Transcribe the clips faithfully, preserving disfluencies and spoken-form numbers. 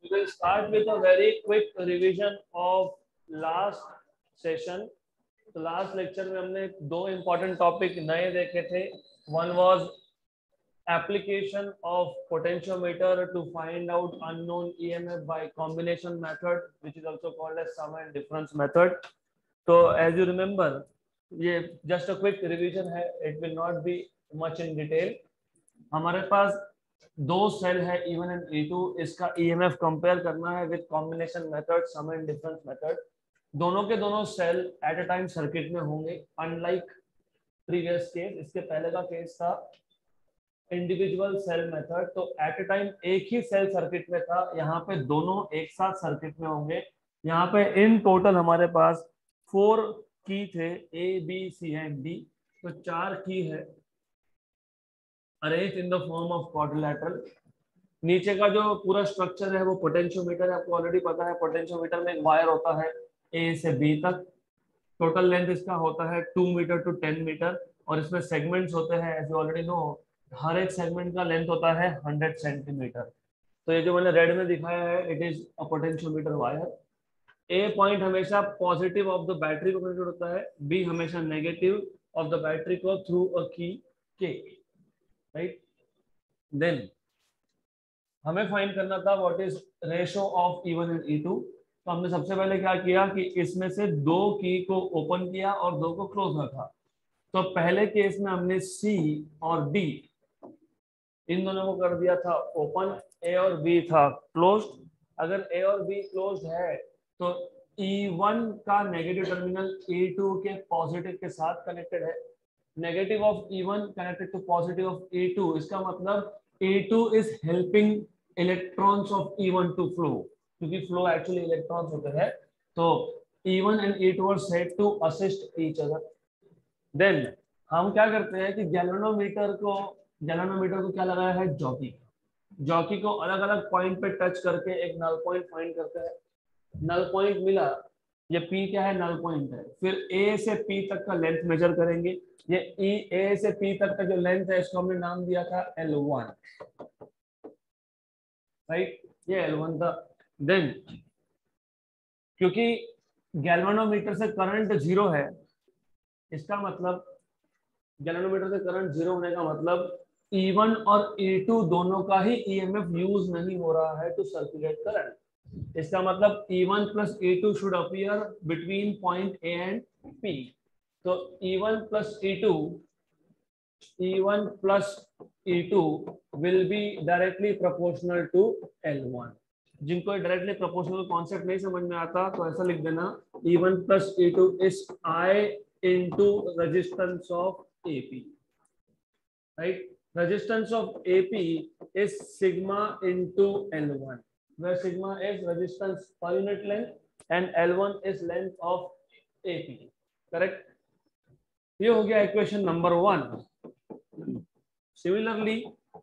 We will start with a very quick revision of last session. तो last lecture में हमने दो important topic नए देखे थे. One was application of potentiometer to find out unknown E M F by combination method, which is also called as sum and difference method. So as you remember, ये just a quick revision है, it will not be much in detail. हमारे पास दो cell है E one and E two, इसका E M F compare करना है with combination method, sum and difference method. दोनों के दोनों cell at a time circuit में होंगे, अनलाइक प्रीवियस केस. इसके पहले का केस था इंडिविजुअल सेल मेथड, तो एट अ टाइम एक ही सेल सर्किट में था. यहाँ पे दोनों एक साथ सर्किट में होंगे. यहाँ पे इन टोटल हमारे पास फोर की थे, A B C and D. तो चार की है arrange in the form of quadrilateral. नीचे का जो पूरा स्ट्रक्चर है वो पोटेंशियोमीटर है. आपको ऑलरेडी पता है पोटेंशियोमीटर में एक वायर होता है ए से बी तक. टोटल लेंथ इसका होता है two metre two ten metre और इसमें सेगमेंट्स होते हैं, एज यू ऑलरेडी नो. हर एक सेगमेंट का लेंथ होता है हंड्रेड सेंटीमीटर. तो ये जो मैंने रेड में दिखाया है, it is a potentiometer wire. A point हमेशा पॉजिटिव ऑफ द बैटरी को कनेक्टेड होता है, बी हमेशा नेगेटिव ऑफ द बैटरी को through a key K. Right, then हमें फाइंड करना था what is ratio of E one and E two. तो हमने सबसे पहले क्या किया कि इसमें से दो की को ओपन किया और दो को क्लोज रखा. तो पहले केस में हमने सी और डी इन दोनों को कर दिया था ओपन, ए और बी था क्लोज्ड. अगर ए और बी क्लोज्ड है तो ई वन का नेगेटिव टर्मिनल ई टू के पॉजिटिव के साथ कनेक्टेड है. Negative of E one connected to positive of E two, इसका मतलब E two is helping electrons of E one to flow, क्योंकि फ्लो एक्चुअली इलेक्ट्रॉन्स होते हैं. तो E one and E two are said to assist each other. Then हम क्या करते हैं कि गैल्वेनोमीटर को गैल्वेनोमीटर को क्या लगाया है, जॉकी. जॉकी को अलग अलग पॉइंट पे टच करके एक नल पॉइंट फाइंड करते हैं. नल पॉइंट मिला, ये P क्या है, नल पॉइंट है. फिर A से P तक का लेंथ मेजर करेंगे. ये E A से P तक का जो लेंथ है इसको हमने नाम दिया था एल वन. राइट, ये एल वन था. देन क्योंकि गैल्वेनोमीटर से करंट जीरो है, इसका मतलब गैल्वेनोमीटर से करंट जीरो होने का मतलब ई वन और ई टू दोनों का ही ई एम एफ यूज नहीं हो रहा है टू सर्कुलेट करंट. इसका मतलब E one plus E two should appear between point A and P. तो E one plus E two E one plus E two will be directly proportional to L one. जिनको directly proportional concept नहीं समझ में आता तो ऐसा लिख देना, E one plus E two is I into resistance of A P. Right, resistance of A P is sigma into L one, where sigma is resistance per unit length and L one is length of A P. Correct. ये हो गया equation number one. Similarly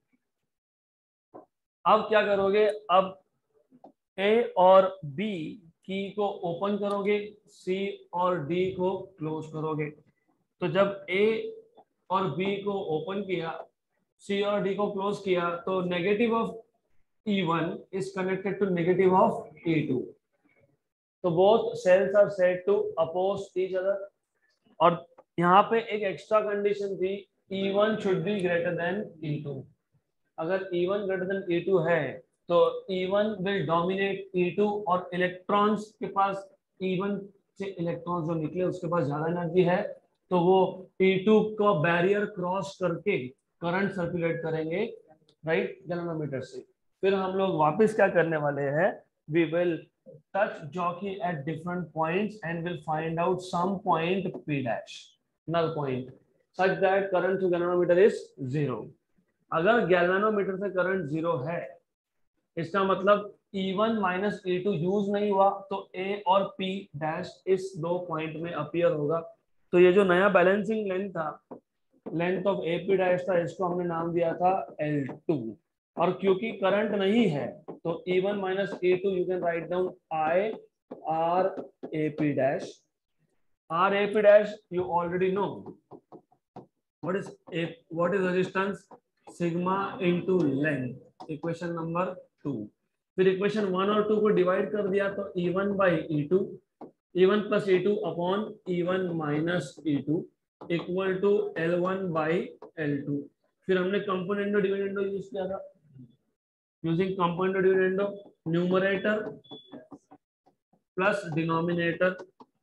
अब क्या करोगे, अब A और B की को ओपन करोगे, सी और डी को क्लोज करोगे. तो जब ए और बी को ओपन किया, सी और डी को क्लोज किया, तो negative of E one is connected to negative of E two. तो both cells are said to oppose each other. और यहाँ पे एक एक्स्ट्रा कंडीशन थी, E one should be greater than E two. अगर E one greater than E two है तो E one will dominate E two और इलेक्ट्रॉन्स के पास, ई वन से इलेक्ट्रॉन्स जो निकले उसके पास ज्यादा एनर्जी है, तो वो ई टू को बैरियर क्रॉस करके करंट सर्कुलेट करेंगे. राइट, गैल्वेनोमीटर से. फिर हम लोग वापस क्या करने वाले हैं, we will touch jockey at different points and will find out some point P dash, null point, such that current to galvanometer is zero. अगर गैल्वेनोमीटर से करंट जीरो है, इसका मतलब E one minus E two use नहीं हुआ, तो A और P dash इस दो पॉइंट में अपीयर होगा. तो ये जो नया बैलेंसिंग लेंथ था, length of A P dash था, इसको हमने नाम दिया था एल टू. और क्योंकि करंट नहीं है तो E one minus E two you can write down I R A P dash. R A P dash you already know what is a what is resistance, sigma into length. Equation number two. फिर equation one और two को divide कर दिया तो E one by E two, E one plus E two upon E one minus E two equal to L one by L two. फिर हमने componendo dividendo use किया था, using componendo dividendo, numerator plus denominator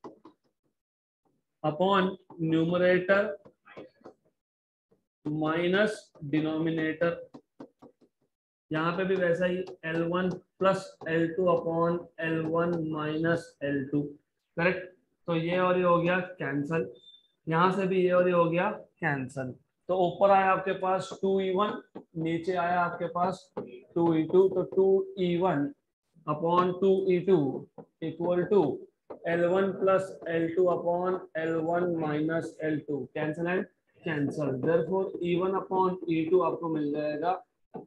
upon numerator minus denominator. यहाँ पे भी वैसा ही L one plus L two upon L one minus L two, correct. तो ये और ये हो गया कैंसल, यहाँ से भी ये और ये हो गया कैंसल। तो ऊपर आया आपके पास टू ई वन, नीचे आया आपके पास टू ई टू, तो two E one upon two E two equal to L one plus L two upon L one minus L two, cancel and cancel. Therefore E one upon E two आपको मिल जाएगा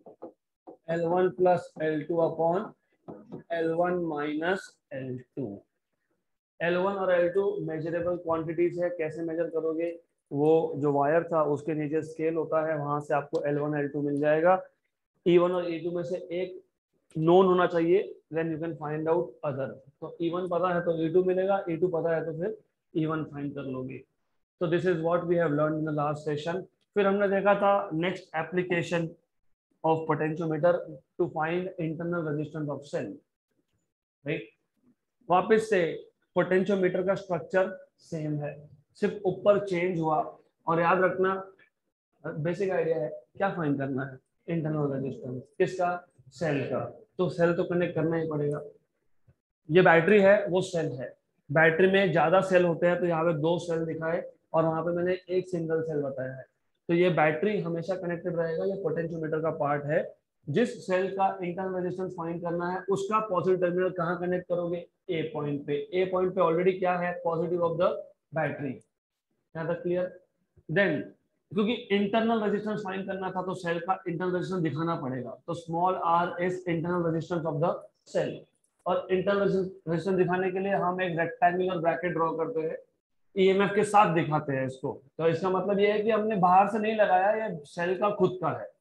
L one plus L two upon L one minus L two. L one और L two measurable quantities है, कैसे major करोगे, वो जो wire था उसके नीचे स्केल होता है, वहां से आपको एल वन एल टू मिल जाएगा। ई वन और ई टू में से एक नोन होना चाहिए, then you can find out other. तो ई वन पता है तो ई टू मिलेगा, ई टू पता है तो फिर ई वन फाइंड कर लोगे। तो this is what we have learn in the last session. फिर हमने देखा था next application of potentiometer to find internal resistance of cell, right? वापस से पोटेंशियोमीटर का स्ट्रक्चर सेम है, सिर्फ ऊपर चेंज हुआ। और याद रखना बेसिक आइडिया है, क्या फाइंड करना है, इंटरनल रेजिस्टेंस किसका, सेल का। तो सेल तो कनेक्ट करना ही पड़ेगा। ये बैटरी है, वो सेल है। बैटरी में ज्यादा सेल होते हैं, तो यहाँ पे दो सेल दिखाए और वहां पे मैंने एक सिंगल सेल बताया है। तो ये बैटरी हमेशा कनेक्टेड रहेगा, ये पोटेंशियोमीटर का पार्ट है। जिस सेल का इंटरनल रेजिस्टेंस फाइंड करना है उसका पॉजिटिव टर्मिनल कहाँ कनेक्ट करोगे, ए पॉइंट पे। ए पॉइंट पे ऑलरेडी क्या है, पॉजिटिव ऑफ द बैटरी। यहाँ तक क्लियर। देन क्योंकि इंटरनल रेजिस्टेंस फाइंड करना था तो सेल का इंटरनल रेजिस्टेंस दिखाना पड़ेगा, तो small r is internal resistance of the cell. और इंटरनल रेजिस्टेंस दिखाने के लिए हम एक रेक्टेंगुलर ब्रैकेट ड्रॉ करते हैं, ईएमएफ के साथ दिखाते हैं इसको। तो इसका मतलब ये है कि हमने बाहर से नहीं लगाया, ये सेल का खुद का है।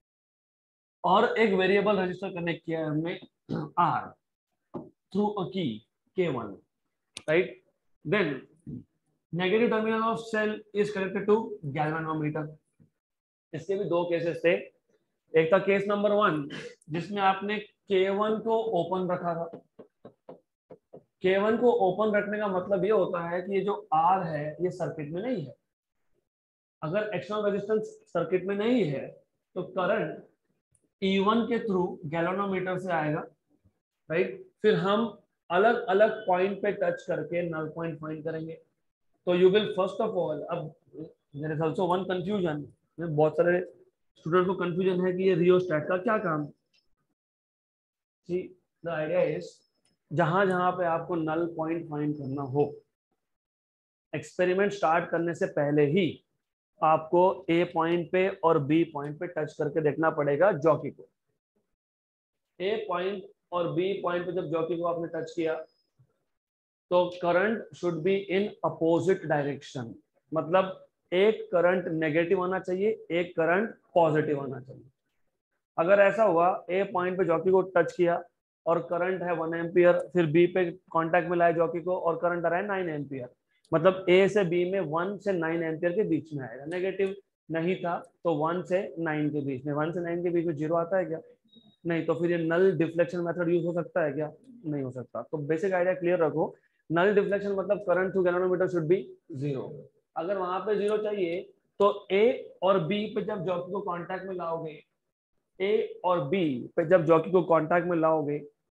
और एक वेरिएबल रजिस्टर कनेक्ट किया है हमने are through a key K one, right. Then negative terminal of cell is connected to galvanometer. इसके भी दो केसेस थे। एक था केस नंबर वन जिसमें आपने के वन को ओपन रखा था। के वन को ओपन रखने का मतलब ये होता है कि ये जो R है ये सर्किट में नहीं है। अगर एक्सटर्नल रेजिस्टेंस सर्किट में नहीं है तो करंट ई वन के थ्रू गैल्वेनोमीटर से आएगा, राइट। फिर हम अलग अलग पॉइंट पे टच करके नल पॉइंट फाइंड करेंगे। तो you will first of all, अब there is also one confusion, बहुत सारे स्टूडेंट को कंफ्यूजन है कि ये रियोस्टेट का क्या काम। सी द आइडिया इज, जहां जहां पे आपको नल पॉइंट फाइंड करना हो, एक्सपेरिमेंट स्टार्ट करने से पहले ही आपको ए पॉइंट पे और बी पॉइंट पे टच करके देखना पड़ेगा जॉकी को। ए पॉइंट और बी पॉइंट पे जब जॉकी को आपने टच किया तो current should be in opposite direction, मतलब एक करंट नेगेटिव आना चाहिए, एक करंट पॉजिटिव आना चाहिए। अगर ऐसा हुआ, ए पॉइंट पे जॉकी को टच किया और करंट है वन एम्पियर, फिर बी पे कांटेक्ट में लाया जॉकी को और करंट आ रहा है नाइन एम्पियर, मतलब ए से बी में वन से नाइन एम्पियर के बीच में आएगा। नेगेटिव नहीं था तो वन से नाइन के बीच में, वन से नाइन के बीच में जीरो आता है क्या, नहीं। तो फिर ये नल डिफ्लेक्शन मेथड यूज हो सकता है क्या, नहीं हो सकता। तो बेसिक आइडिया क्लियर रखो, नल डिफ्लेक्शन मतलब current through galvanometer should be zero. अगर वहां पे जीरो चाहिए तो ए और बी पे जब जॉकी को कांटेक्ट में लाओगे, ए और बी पे जब जॉकी को कांटेक्ट में लाओगे,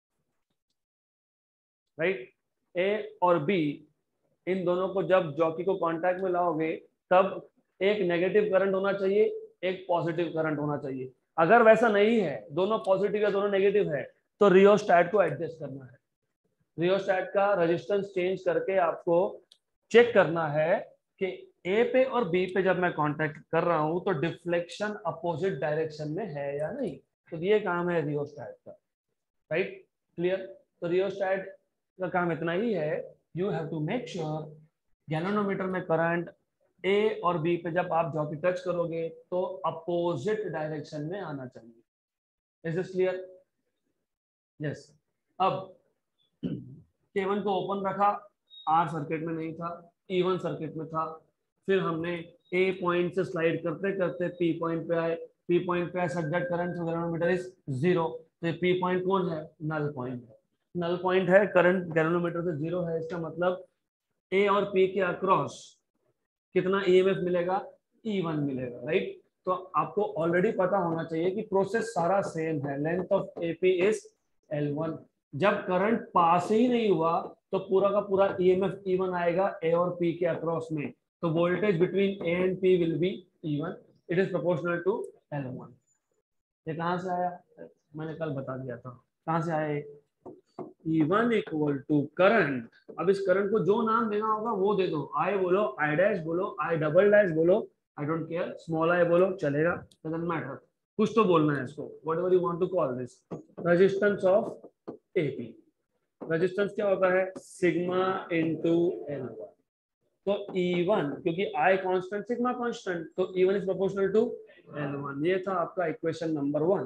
राइट, ए और बी इन दोनों को जब जॉकी को कांटेक्ट में लाओगे तब एक नेगेटिव करंट होना चाहिए, एक पॉजिटिव करंट होना चाहिए। अगर वैसा नहीं है, दोनों पॉजिटिव या दोनों नेगेटिव है, तो रियोस्टेट को एडजस्ट करना है। रियोस्टेट का रेजिस्टेंस चेंज करके आपको चेक करना है कि ए पे और बी पे जब मैं कांटेक्ट कर रहा हूं तो डिफ्लेक्शन अपोजिट डायरेक्शन में है या नहीं। तो ये काम है रियोस्टेट का, राइट, क्लियर। तो रियोस्टेट का काम इतना ही है, you have to make sure galvanometer में करंट ए और बी पे जब आप जॉकी टच करोगे तो अपोजिट डायरेक्शन में आना चाहिए। Is this clear? यस। अब के वन को ओपन रखा, आर सर्किट में नहीं था, ई वन सर्किट में था। फिर हमने ए पॉइंट से स्लाइड करते करते पी पॉइंट पे आए, पी पॉइंट पे आए, such that current through galvanometer is zero. तो पी पॉइंट कौन है? नल पॉइंट है। नल पॉइंट है, करंट गैल्वेनोमीटर से जीरो है, इसका मतलब ए और पी के अक्रॉस कितना ईएमएफ मिलेगा? ई वन मिलेगा, राइट। तो आपको ऑलरेडी पता होना चाहिए कि प्रोसेस सारा सेम है, length of AP is L one. जब करंट पास ही नहीं हुआ तो पूरा का पूरा ईएमएफ ई वन आएगा ए और पी के अक्रॉस में, तो voltage between A and P will be E one, it is proportional to L one. ये कहां से आया? मैंने कल बता दिया था। कहां से आया? E one equal to current. अब इस करंट को जो नाम देना होगा वो दे दो, आई बोलो, आई डैश बोलो, आई डबल डैश बोलो, I don't care, small I बोलो चलेगा, डजंट मैटर, कुछ तो बोलना है इसको, whatever you want to call this. Resistance of AP, resistance क्या होता है? Sigma into L one. तो ई वन, क्योंकि आई कांस्टेंट, सिग्मा कांस्टेंट, तो E one is proportional to L one. ये था आपका इक्वेशन नंबर वन,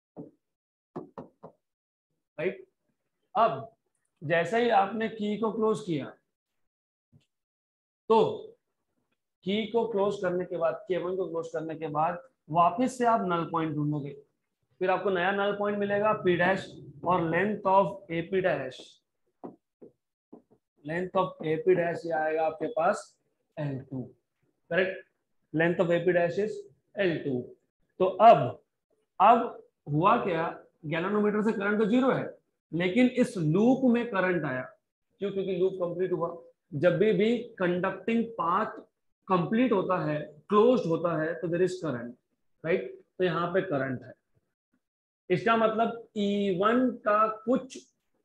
राइट। अब जैसे ही आपने की को क्लोज किया, तो की को क्लोज करने के बाद, के वन को क्लोज करने के बाद वापस से आप नल पॉइंट ढूंढोगे, फिर आपको नया नल पॉइंट मिलेगा पी डैश, और length of AP dash, length of AP dash ये आएगा आपके पास L two, correct. Length of AP dash is L two. तो अब अब हुआ क्या? गैल्वेनोमीटर से करंट तो जीरो है, लेकिन इस लूप में करंट आया। क्यों? क्योंकि लूप कंप्लीट हुआ। जब भी भी कंडक्टिंग पाथ कंप्लीट होता है, क्लोज्ड होता है, तो देयर इज करंट, राइट। तो यहाँ पे करंट है, इसका मतलब ई वन का कुछ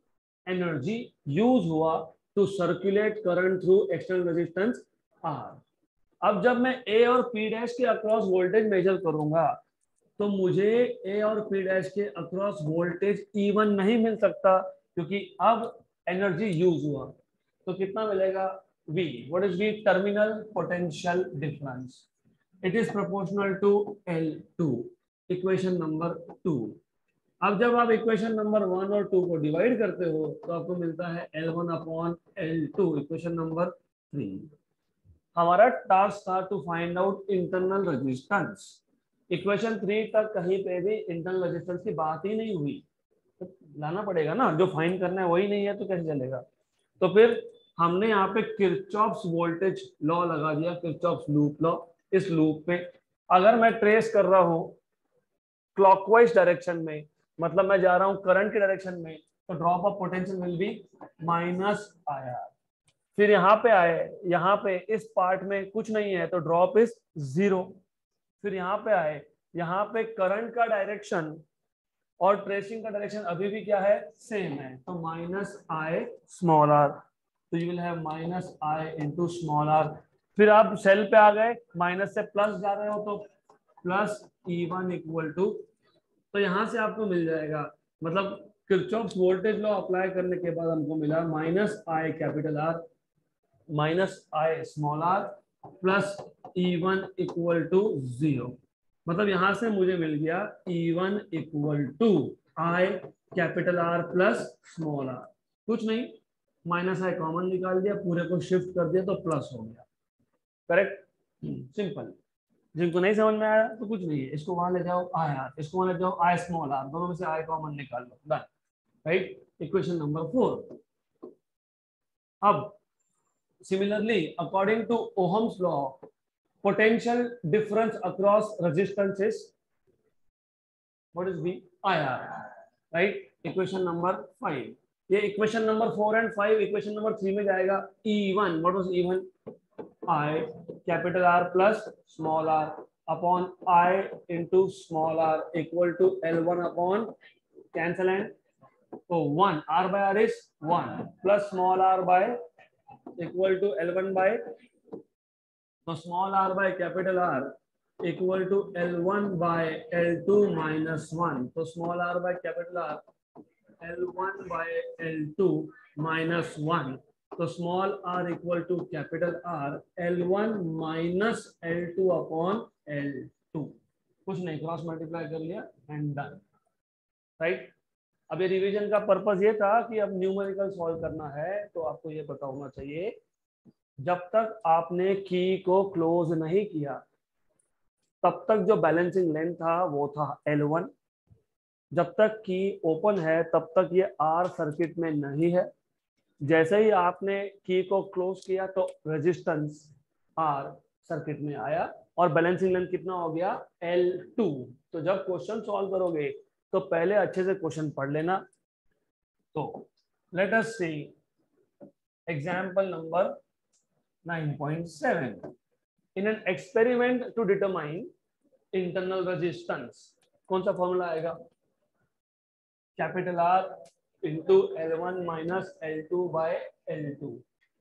एनर्जी यूज हुआ to circulate current through external resistance R. अब जब मैं ए और पी डैश के अक्रॉस वोल्टेज मेजर करूंगा, तो मुझे ए और पी डैश के अक्रॉस वोल्टेज ई वन नहीं मिल सकता, क्योंकि अब एनर्जी यूज हुआ। तो कितना मिलेगा? V. What is V? Terminal potential difference. It is proportional to L two. Equation number two. अब जब आप इक्वेशन नंबर वन और टू को डिवाइड करते हो तो आपको मिलता है L one upon L two. Equation number three. हमारा टास्क था to find out internal resistance. Equation three तक कहीं पे भी इंटरनल रेजिस्टेंस की बात ही नहीं हुई, तो लाना पड़ेगा ना, जो फाइंड करना है वही नहीं है तो कैसे चलेगा। तो फिर हमने यहाँ पे किरचॉफ्स वोल्टेज लॉ लगा दिया, किरचॉफ्स लूप लॉ। इस लूप में अगर मैं ट्रेस कर रहा हूं क्लॉकवाइज डायरेक्शन में, मतलब मैं जा रहा हूं करंट के डायरेक्शन में, तो drop of potential will be minus I R. फिर यहाँ पे आए, यहाँ पे इस पार्ट में कुछ नहीं है तो ड्रॉप इज जीरो। फिर यहाँ पे आए, यहाँ पे करंट का डायरेक्शन और ट्रेसिंग का डायरेक्शन अभी भी क्या है? सेम है, तो माइनस आई स्मॉल आर। तो you will have minus I into small r. फिर आप सेल पे आ गए, माइनस से प्लस जा रहे हो तो plus E one equal to, तो यहां से आपको मिल जाएगा, मतलब किरचॉफ्स वोल्टेज लॉ अप्लाई करने के बाद हमको मिला minus I capital R minus I small r plus E one equal to zero. मतलब यहां से मुझे मिल गया E one equal to I capital R plus small r. कुछ नहीं, माइनस आई कॉमन निकाल दिया, पूरे को शिफ्ट कर दिया तो प्लस हो गया, करेक्ट, सिंपल। जिनको नहीं समझ में आया तो कुछ नहीं है, इसको वहां ले जाओ आई आर, इसको वहां ले जाओ आई स्मॉल आर, दोनों में से आई कॉमन निकाल लो, done, right. Equation number four. अब similarly according to Ohm's law, potential difference across resistances, what is V? I R, right? Equation number five. ये equation number four and five equation number three में जाएगा। E one, what was E one? I capital R plus small r upon I into small r equal to L one upon cancel and so one, R by R is one plus small r by equal to L one by, तो small r by capital R equal to L one by L two minus one, तो small r by capital R L one by L two minus one, तो small r equal to capital R L one minus L two upon L two। कुछ नहीं, cross multiply कर लिया and done, right. अब ये revision का purpose ये था कि अब न्यूमेरिकल सॉल्व करना है तो आपको ये पता होना चाहिए, जब तक आपने की को क्लोज नहीं किया तब तक जो बैलेंसिंग लेंथ था वो था एल वन। जब तक की ओपन है तब तक ये आर सर्किट में नहीं है। जैसे ही आपने की को क्लोज किया तो रेजिस्टेंस आर सर्किट में आया और बैलेंसिंग लेंथ कितना हो गया एल टू। तो जब क्वेश्चन सॉल्व करोगे तो पहले अच्छे से क्वेश्चन पढ़ लेना। तो let us see example number nine point seven. In an experiment to determine internal resistance, कौन सा फॉर्मूला आएगा? Capital R into L one minus L two by L two.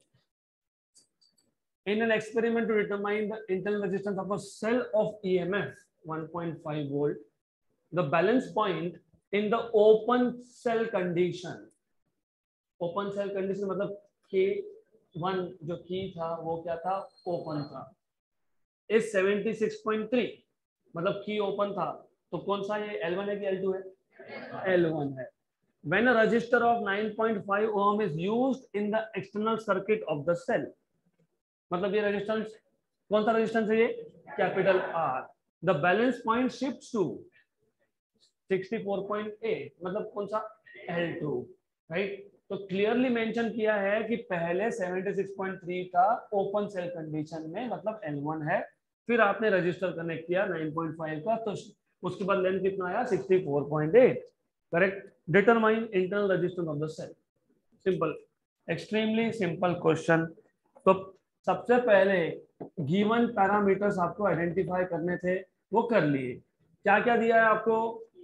In an experiment to determine the internal resistance of a cell of E M F one point five volt, the balance point in the open cell condition, open cell condition मतलब K one जो की था वो क्या था? Open था। is seventy-six point three, मतलब की ओपन था तो कौन सा ये L one है कि L two है? L one है। When a resistor of nine point five ohm is used in the external circuit of the cell, मतलब ये रेजिस्टेंस कौन सा रेजिस्टेंस है? ये capital R. The balance point shifts to sixty four point eight, मतलब कौन सा? L two, right. तो क्लियरली मेंशन किया है कि पहले सेवेंटी सिक्स पॉइंट थ्री का ओपन सेल कंडीशन में मतलब एल वन है, फिर आपने रजिस्टर कनेक्ट किया नाइन पॉइंट फाइव का तो उसके बाद लेंथ कितना आया? Sixty four point eight. Correct. Determine internal resistance of the cell. Simple, extremely simple question. तो सबसे पहले गिवन पैरामीटर्स आपको आइडेंटिफाई करने थे, वो कर लिए। क्या क्या दिया है आपको?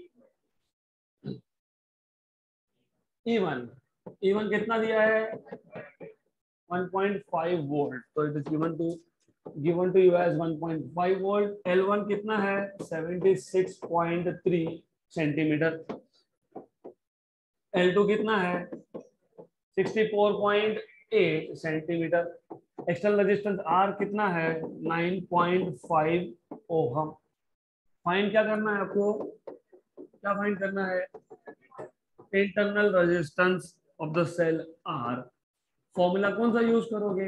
ई वन, ई वन कितना दिया है? वन पॉइंट फाइव वोल्ट, तो it is given to given to you as one point five volt. L one कितना है? Seventy six point three centimetre. L two कितना है? Sixty four point eight centimetre. External resistance R कितना है? Nine point five ohm. Find क्या करना है आपको? क्या फाइंड करना है? Internal resistance of the cell r. Formula कौन सा यूज करोगे?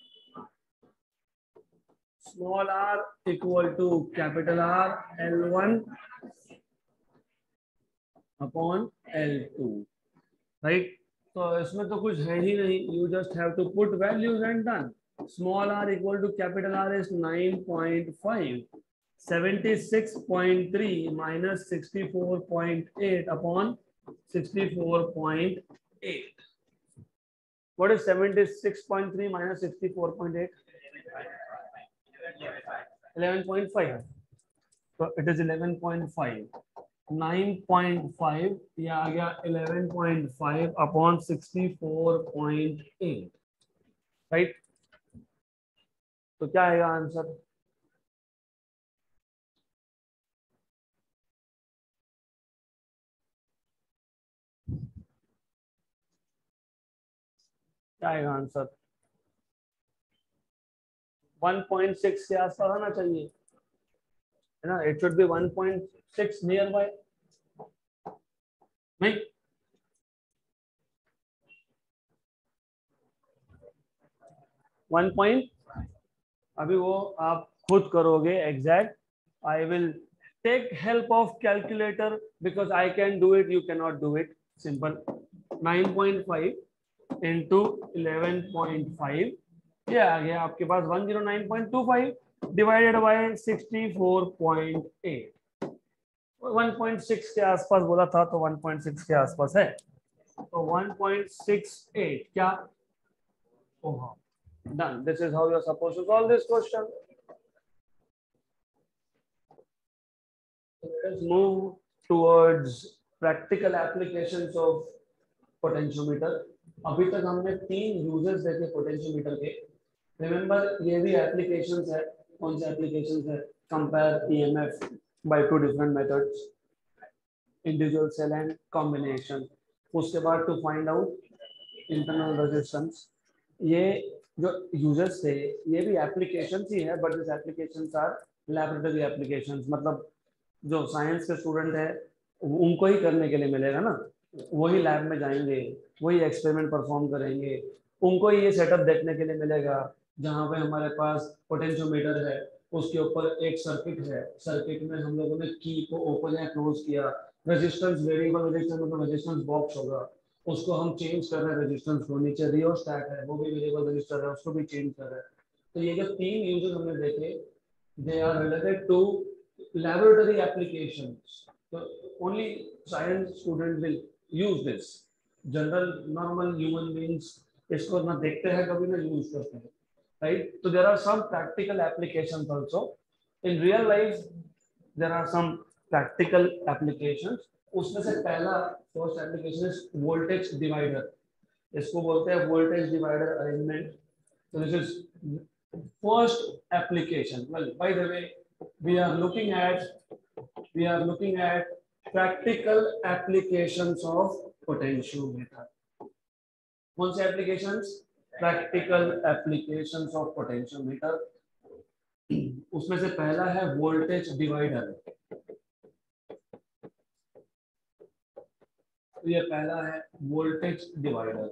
Small are equal to capital R L one upon L two, right. तो इसमें तो कुछ है ही नहीं, you just have to put values and done. Small r equal to capital R is nine point five, seventy-six point three minus sixty-four point eight upon sixty-four point eight. What is seventy-six point three minus sixty-four point eight? eleven point five. So it is eleven point five. nine point five ये आ गया eleven point five upon sixty-four point eight, right. तो क्या आएगा answer? क्या आएगा answer? One point six के आसपास आना चाहिए, है ना। It should be one point six near by, नहीं? वन पॉइंट, अभी वो आप खुद करोगे exact. I will take help of calculator because I can do it, you can not do it. Simple, nine point five into eleven point five, ये आ गया आपके पास one zero nine point two five divided by sixty four point eight. One point six के आसपास बोला था तो वन पॉइंट सिक्स के आसपास है, तो वन पॉइंट सिक्स एट क्या? ओह, done. This is how you are supposed to solve this question. Let us move towards practical applications of potentiometer. अभी तक हमने तीन यूजेस देखे पोटेंशियोमीटर के। रिमेंबर, ये भी एप्लीकेशंस है। कौन से एप्लीकेशंस है? Compare EMF by two different methods, individual cell and combination. उसके बाद to find out internal resistance. ये जो यूजर्स थे ये भी एप्लीकेशंस ही है, but this applications are laboratory applications, मतलब जो साइंस के स्टूडेंट है उनको ही करने के लिए मिलेगा ना। वही लैब में जाएंगे, वही एक्सपेरिमेंट परफॉर्म करेंगे, उनको ये सेटअप देखने के लिए मिलेगा जहाँ पे हमारे पास पोटेंशियोमीटर है, उसके ऊपर एक सर्किट है, सर्किट में हम लोगों ने की को ओपन या क्लोज किया, रेजिस्टेंस वेरिएबल रेजिस्टेंस मतलब रेजिस्टेंस बॉक्स होगा, उसको हम चेंज कर रहे हैं रेजिस्टेंस को, नीचे रियोस्टैट है वो भी वेरिएबल रजिस्टर है उसको भी चेंज कर रहे हैं। तो ये जो तीन यूजेस हमने देखे, they are related to laboratory applications. So only science student will use this. General normal human beings इसको ना देखते हैं कभी ना यूज करते हैं, right? So there are some practical applications also. In real life there are some practical applications. उसमें से पहला first application is voltage divider. इसको बोलते हैं voltage divider arrangement. So this is first application. Well, by the way, we are looking at we are looking at practical applications of potentiometer. कौन से applications? Practical applications of potentiometer. उसमें से पहला है voltage divider. तो ये पहला है voltage divider.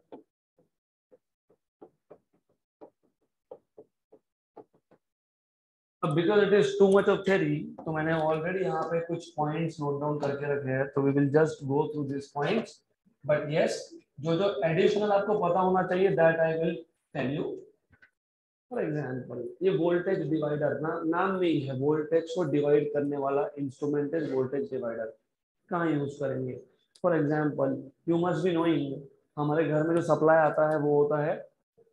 अब because it is too much of theory, तो मैंने ऑलरेडी यहाँ पे कुछ पॉइंट्स नोट डाउन करके रखे हैं, तो we will just go through this points, but yes जो जो एडिशनल आपको पता होना चाहिए that I will tell you. For example ये वोल्टेज डिवाइडर ना, नाम में ही है वोल्टेज को डिवाइड करने वाला इंस्ट्रूमेंट इज वोल्टेज डिवाइडर। कहाँ यूज करेंगे? For example you must be knowing, हमारे घर में जो सप्लाई आता है वो होता है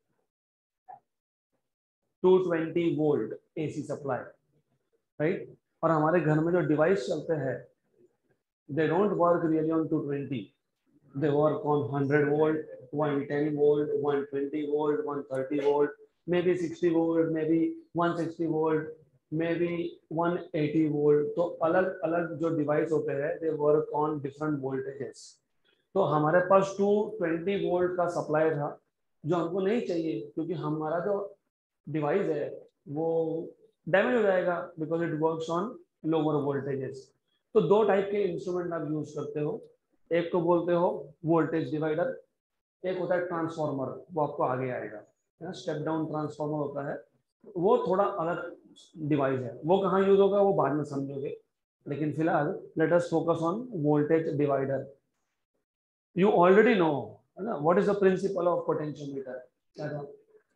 two twenty volt AC supply, right? और हमारे घर में जो डिवाइस चलते हैं they don't work really on two twenty, they work on hundred volt, one ten volt, one twenty volt, one thirty volt, maybe sixty volt, maybe one sixty volt, maybe one eighty volt. तो अलग अलग जो device होते हैं they work on different voltages. तो हमारे पास two twenty volt का सप्लाई था जो हमको नहीं चाहिए, क्योंकि हमारा जो डिवाइस है वो डैमेज हो जाएगा because it works on lower voltages. तो दो टाइप के इंस्ट्रूमेंट आप यूज करते हो, एक को बोलते हो वोल्टेज डिवाइडर, एक होता है ट्रांसफार्मर, वो आपको आगे आएगा, स्टेप डाउन ट्रांसफार्मर होता है, वो थोड़ा अलग डिवाइस है, वो कहाँ यूज होगा वो बाद में समझोगे, लेकिन फिलहाल let us focus on voltage divider. You already know what is the principle of potentiometer. क्या था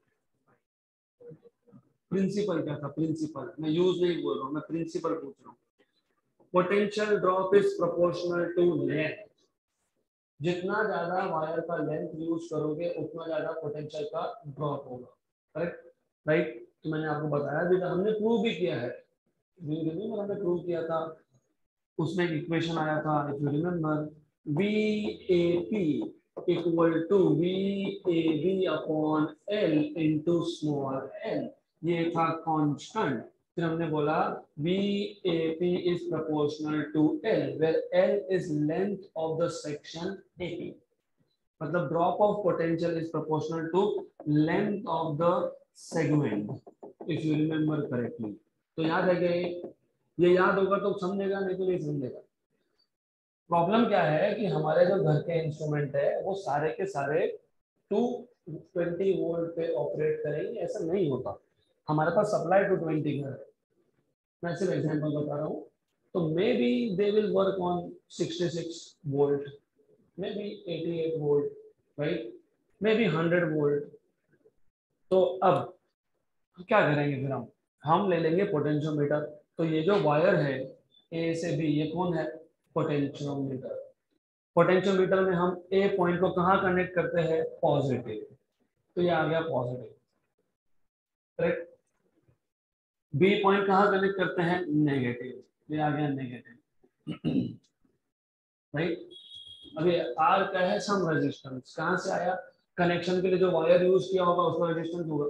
प्रिंसिपल? क्या था प्रिंसिपल? मैं यूज नहीं बोल रहा हूँ, मैं प्रिंसिपल पूछ रहा हूँ। Potential drop is proportional to length. जितना ज्यादा वायर का लेंथ यूज करोगे उतना ज्यादा पोटेंशियल का ड्रॉप होगा, करेक्ट? राइट? तो मैंने आपको बताया भी था, हमने प्रूव भी किया है, हमने प्रूव किया था, उसमें एक इक्वेशन आया था if you remember, V A P equal to V A B upon L into small L, ये था कांस्टेंट। फिर हमने बोला V A P is proportional to L, where L is length of the section A P. मतलब drop of potential is proportional to length of the segment, if you remember correctly. तो याद है कि ये याद होगा तो समझेगा, नहीं तो नहीं समझेगा। प्रॉब्लम क्या है कि हमारे जो घर के इंस्ट्रूमेंट है वो सारे के सारे टू ट्वेंटी वोल्ट पे ऑपरेट करेंगे, ऐसा नहीं होता। हमारे पास सप्लाई टू ट्वेंटी का है, मैं सिर्फ एग्जांपल बता रहा हूँ। तो maybe they will work on sixty six volt, maybe eighty eight volt, right? Maybe hundred volt. तो अब क्या करेंगे फिर हम हम ले लेंगे पोटेंशियोमीटर। तो ये जो वायर है ए से बी, ये कौन है? पोटेंशियोमीटर। पोटेंशियोमीटर में हम ए पॉइंट को कहाँ कनेक्ट करते हैं? पॉजिटिव, तो ये आ गया पॉजिटिव, करेक्ट? बी पॉइंट कहाँ कनेक्ट करते हैं? नेगेटिव, ये आ गया नेगेटिव, राइट? अभी आर क्या है? सम रेजिस्टेंस, कहाँ से आया? कनेक्शन के लिए जो वायर यूज किया होगा उसका रेजिस्टेंस होगा,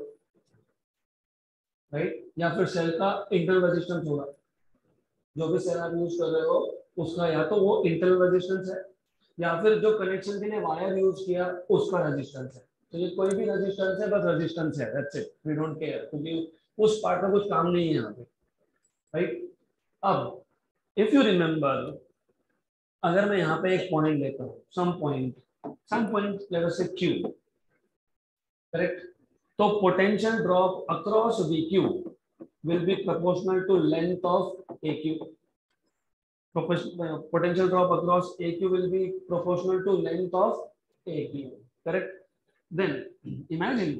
राइट? या फिर सेल का इंटरनल रेजिस्टेंस होगा, जो भी सेल आप यूज कर रहे हो उसका या तो वो इंटरनल रेजिस्टेंस है या फिर जो कनेक्शन के लिए वायर यूज किया उसका रेजिस्टेंस है। तो ये कोई भी रेजिस्टेंस है, बस रेजिस्टेंस है, that's it, we don't care, क्योंकि उस पार्ट में कुछ काम नहीं है यहाँ पे, राइट? अब इफ यू रिमेंबर अगर मैं यहाँ पे एक पॉइंट लेता हूँ, some point some point let us say Q, correct, तो potential drop across V Q will be proportional to length of A Q. Potential drop across A Q will be proportional to length of A Q, correct? Then imagine,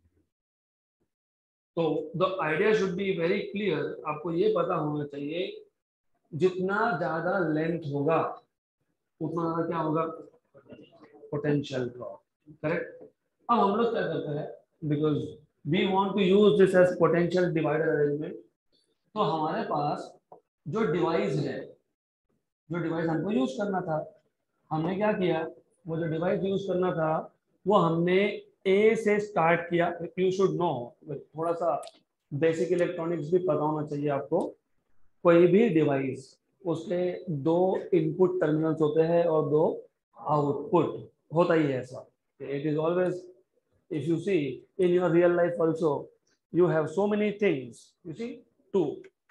तो the idea should be very clear, आपको ये पता होना चाहिए जितना ज्यादा length होगा उतना ज्यादा क्या होगा, पोटेंशियल ड्रॉप, करेक्ट? अब हम लोग क्या करते हैं, because we want to use this as potential divider arrangement, तो हमारे पास जो डिवाइस है, जो डिवाइस हमको यूज करना था, हमने क्या किया, वो जो डिवाइस यूज करना था वो हमने ए से स्टार्ट किया। यू शुड नो, थोड़ा सा बेसिक इलेक्ट्रॉनिक्स भी पता होना चाहिए आपको। कोई भी डिवाइस, उसके दो इनपुट टर्मिनल्स होते हैं और दो आउटपुट, होता ही है ऐसा। It is always, if you see in your real life also, you have so many things, you see, two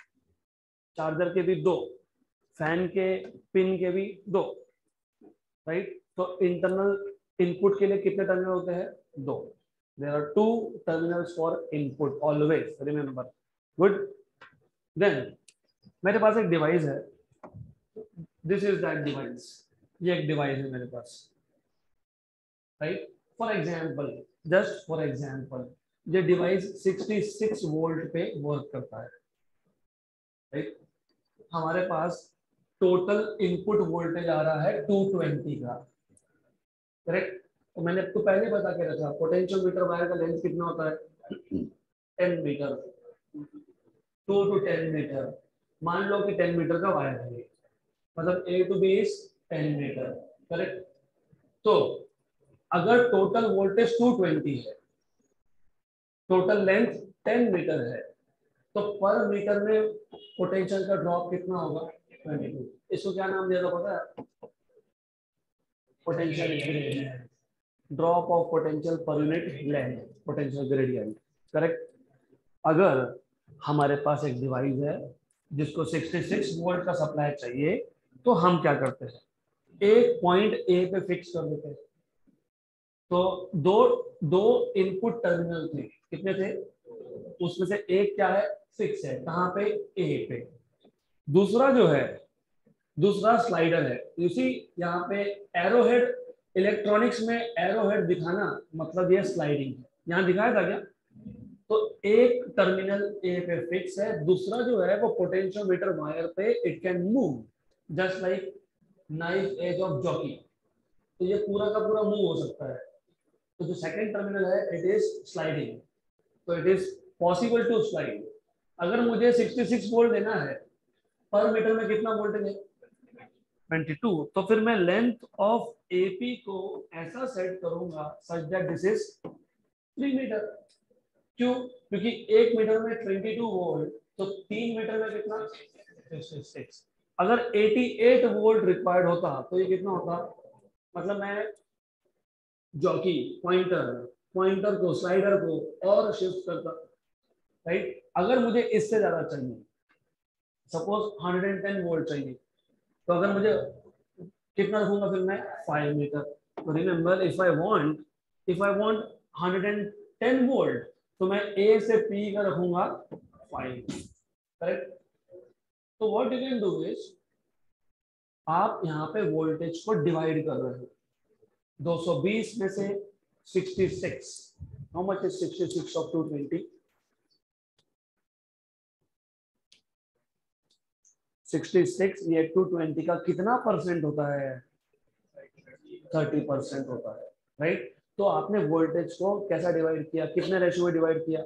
charger के भी दो, फैन के पिन के भी दो, राइट? तो इंटरनल इनपुट के लिए कितने टर्मिनल होते हैं, दो। There are two terminals for input, always remember, good. Then मेरे पास एक डिवाइस है, दिस इज दैट डिवाइस, ये एक डिवाइस है मेरे पास, right? For example, just for example, ये डिवाइस सिक्सटी सिक्स वोल्ट पे वर्क करता है, राइट? हमारे पास टोटल इनपुट वोल्टेज आ रहा है टू ट्वेंटी का, करेक्ट? तो मैंने आपको पहले बता के रखा, पोटेंशियल मीटर वायर का लेंथ कितना होता है, ten metre, two two ten metre. मान लो कि टेन मीटर का वायर है, मतलब A to B is ten metre, correct? तो अगर टोटल वोल्टेज टू ट्वेंटी है, टोटल लेंथ टेन मीटर है, तो पर मीटर में पोटेंशियल का ड्रॉप कितना होगा, ट्वेंटी टू। इसको क्या नाम दिया था पता है, potential gradient, drop of potential per unit length, potential gradient, correct? अगर हमारे पास एक डिवाइस है जिसको सिक्सटी सिक्स वोल्ट का सप्लाई चाहिए, तो हम क्या करते हैं, एक पॉइंट ए पे फिक्स कर देते हैं। तो दो दो इनपुट टर्मिनल थे, कितने थे, उसमें से एक क्या है, फिक्स है, कहाँ पे, ए पे। दूसरा जो है, दूसरा स्लाइडर है। यू सी यहाँ पे एरोहेड, इलेक्ट्रॉनिक्स में एरोहेड दिखाना मतलब ये स्लाइडिंग है, यहाँ दिखाया था क्या? तो एक टर्मिनल ए पे फिक्स है, दूसरा जो है वो पोटेंशियोमीटर वायर पे it can move just like knife edge of jockey, तो ये पूरा का पूरा मूव हो सकता है। तो जो सेकंड टर्मिनल है इट इज स्लाइडिंग, तो it is possible to slide. अगर मुझे सिक्सटी सिक्स वोल्ट देना है, पर मीटर में कितना वोल्टेज है, ट्वेंटी टू, तो फिर मैं लेंथ ऑफ एपी को ऐसा सेट करूंगा such that this is three metre. क्यों? क्योंकि एक मीटर में ट्वेंटी टू वोल्ट, तो तीन मीटर में कितना, सिक्सटी सिक्स। अगर अठासी वोल्ट रिक्वायर्ड होता तो ये कितना होता, मतलब मैं जॉकी पॉइंटर पॉइंटर को, स्लाइडर को और शिफ्ट करता, राइट? अगर मुझे इससे ज्यादा चाहिए, suppose one hundred ten volt चाहिए, तो अगर मुझे कितना रखूंगा फिर मैं, फाइव मीटर। तो remember, if I want if I want one hundred ten volt, तो मैं ए से पी का रखूंगा फाइव, करेक्ट? तो what you can do is, आप यहाँ पे वोल्टेज को डिवाइड कर रहे हो, टू ट्वेंटी में से sixty six, how much is sixty six of two twenty, sixty six, ये टू ट्वेंटी का कितना परसेंट होता है, थर्टी परसेंट होता है, राइट? तो आपने वोल्टेज को कैसा डिवाइड किया, कितने रेशियो में डिवाइड किया,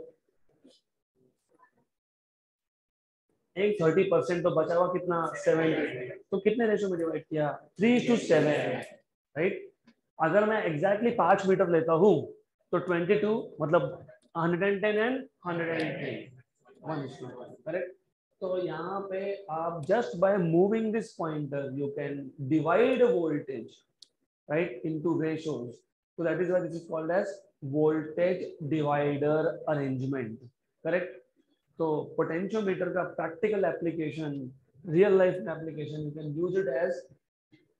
एक थर्टी परसेंट, तो बचा हुआ कितना, सेवेंटी, तो कितने रेशियो में डिवाइड किया, थ्री टू सेवन, राइट? अगर मैं एग्जैक्टली पांच मीटर लेता हूं, तो ट्वेंटी टू मतलब one hundred ten and one hundred ten, correct? तो यहाँ पे आप just by moving this pointer you can divide voltage, right, into ratios. So that is why this is called as voltage divider arrangement, correct? तो potentiometer का practical application, real life application, you can use it as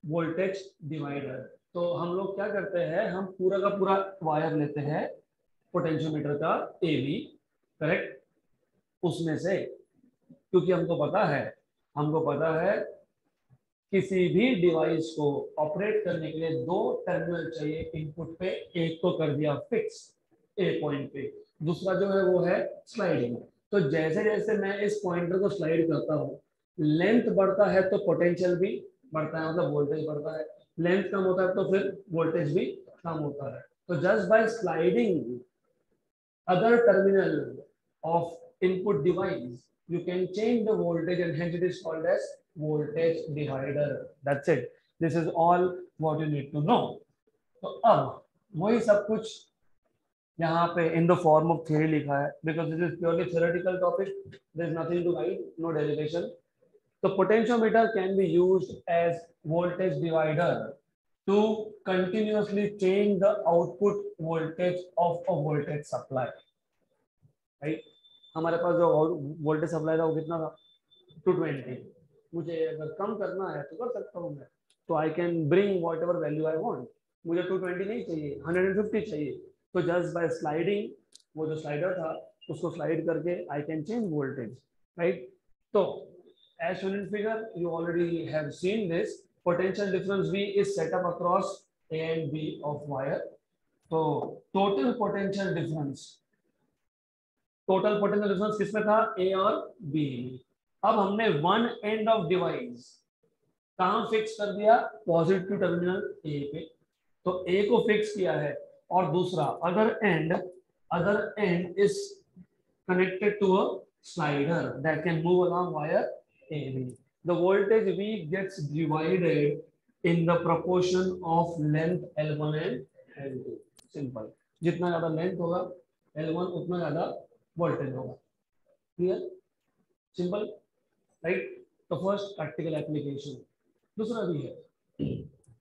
voltage divider. तो हम लोग क्या करते हैं, हम पूरा का पूरा वायर लेते हैं पोटेंशियोमीटर का ए बी, करेक्ट, उसमें से, क्योंकि हमको पता है हमको पता है किसी भी डिवाइस को ऑपरेट करने के लिए दो टर्मिनल चाहिए इनपुट पे, एक को कर दिया फिक्स ए पॉइंट पे, दूसरा जो है वो है स्लाइडिंग। तो जैसे जैसे मैं इस पॉइंटर को स्लाइड करता हूँ, लेंथ बढ़ता है तो पोटेंशियल भी बढ़ता है, मतलब वोल्टेज बढ़ता है, लेंथ कम होता है तो फिर वोल्टेज भी कम होता है। तो just by sliding other terminal of input device you can change the voltage and hence it is called as voltage divider. That's it. This is all what you need to know. तो अब वही सब कुछ यहाँ पे in the form of theory लिखा है, because this is purely theoretical topic, there is nothing to write, no derivation. The potentiometer can be used as voltage divider to continuously change the output voltage of a voltage supply. Right, हमारे पास जो voltage supply था वो कितना था, to twenty. मुझे अगर कम करना है तो कर सकता हूँ मैं, तो I can bring whatever value I want. मुझे टू ट्वेंटी नहीं चाहिए, हंड्रेड फिफ्टी चाहिए, तो जस्ट बाय स्लाइडिंग, वो जो स्लाइडर था उसको स्लाइड करके I can change voltage, right. तो as shown in figure, you already have seen this, potential difference V is set up across A and B of wire. तो total potential difference total potential difference किसमें था, A और B. अब हमने one end of device कहां fix कर दिया, positive terminal ए पे, तो ए को फिक्स किया है, और दूसरा other end other end is connected to a slider that can move along wire A B. The voltage V gets divided in the proportion of length L one and L two. Simple. जितना ज्यादा length होगा L one उतना ज्यादा voltage होगा। Clear, simple, right. तो first practical application. दूसरा भी है,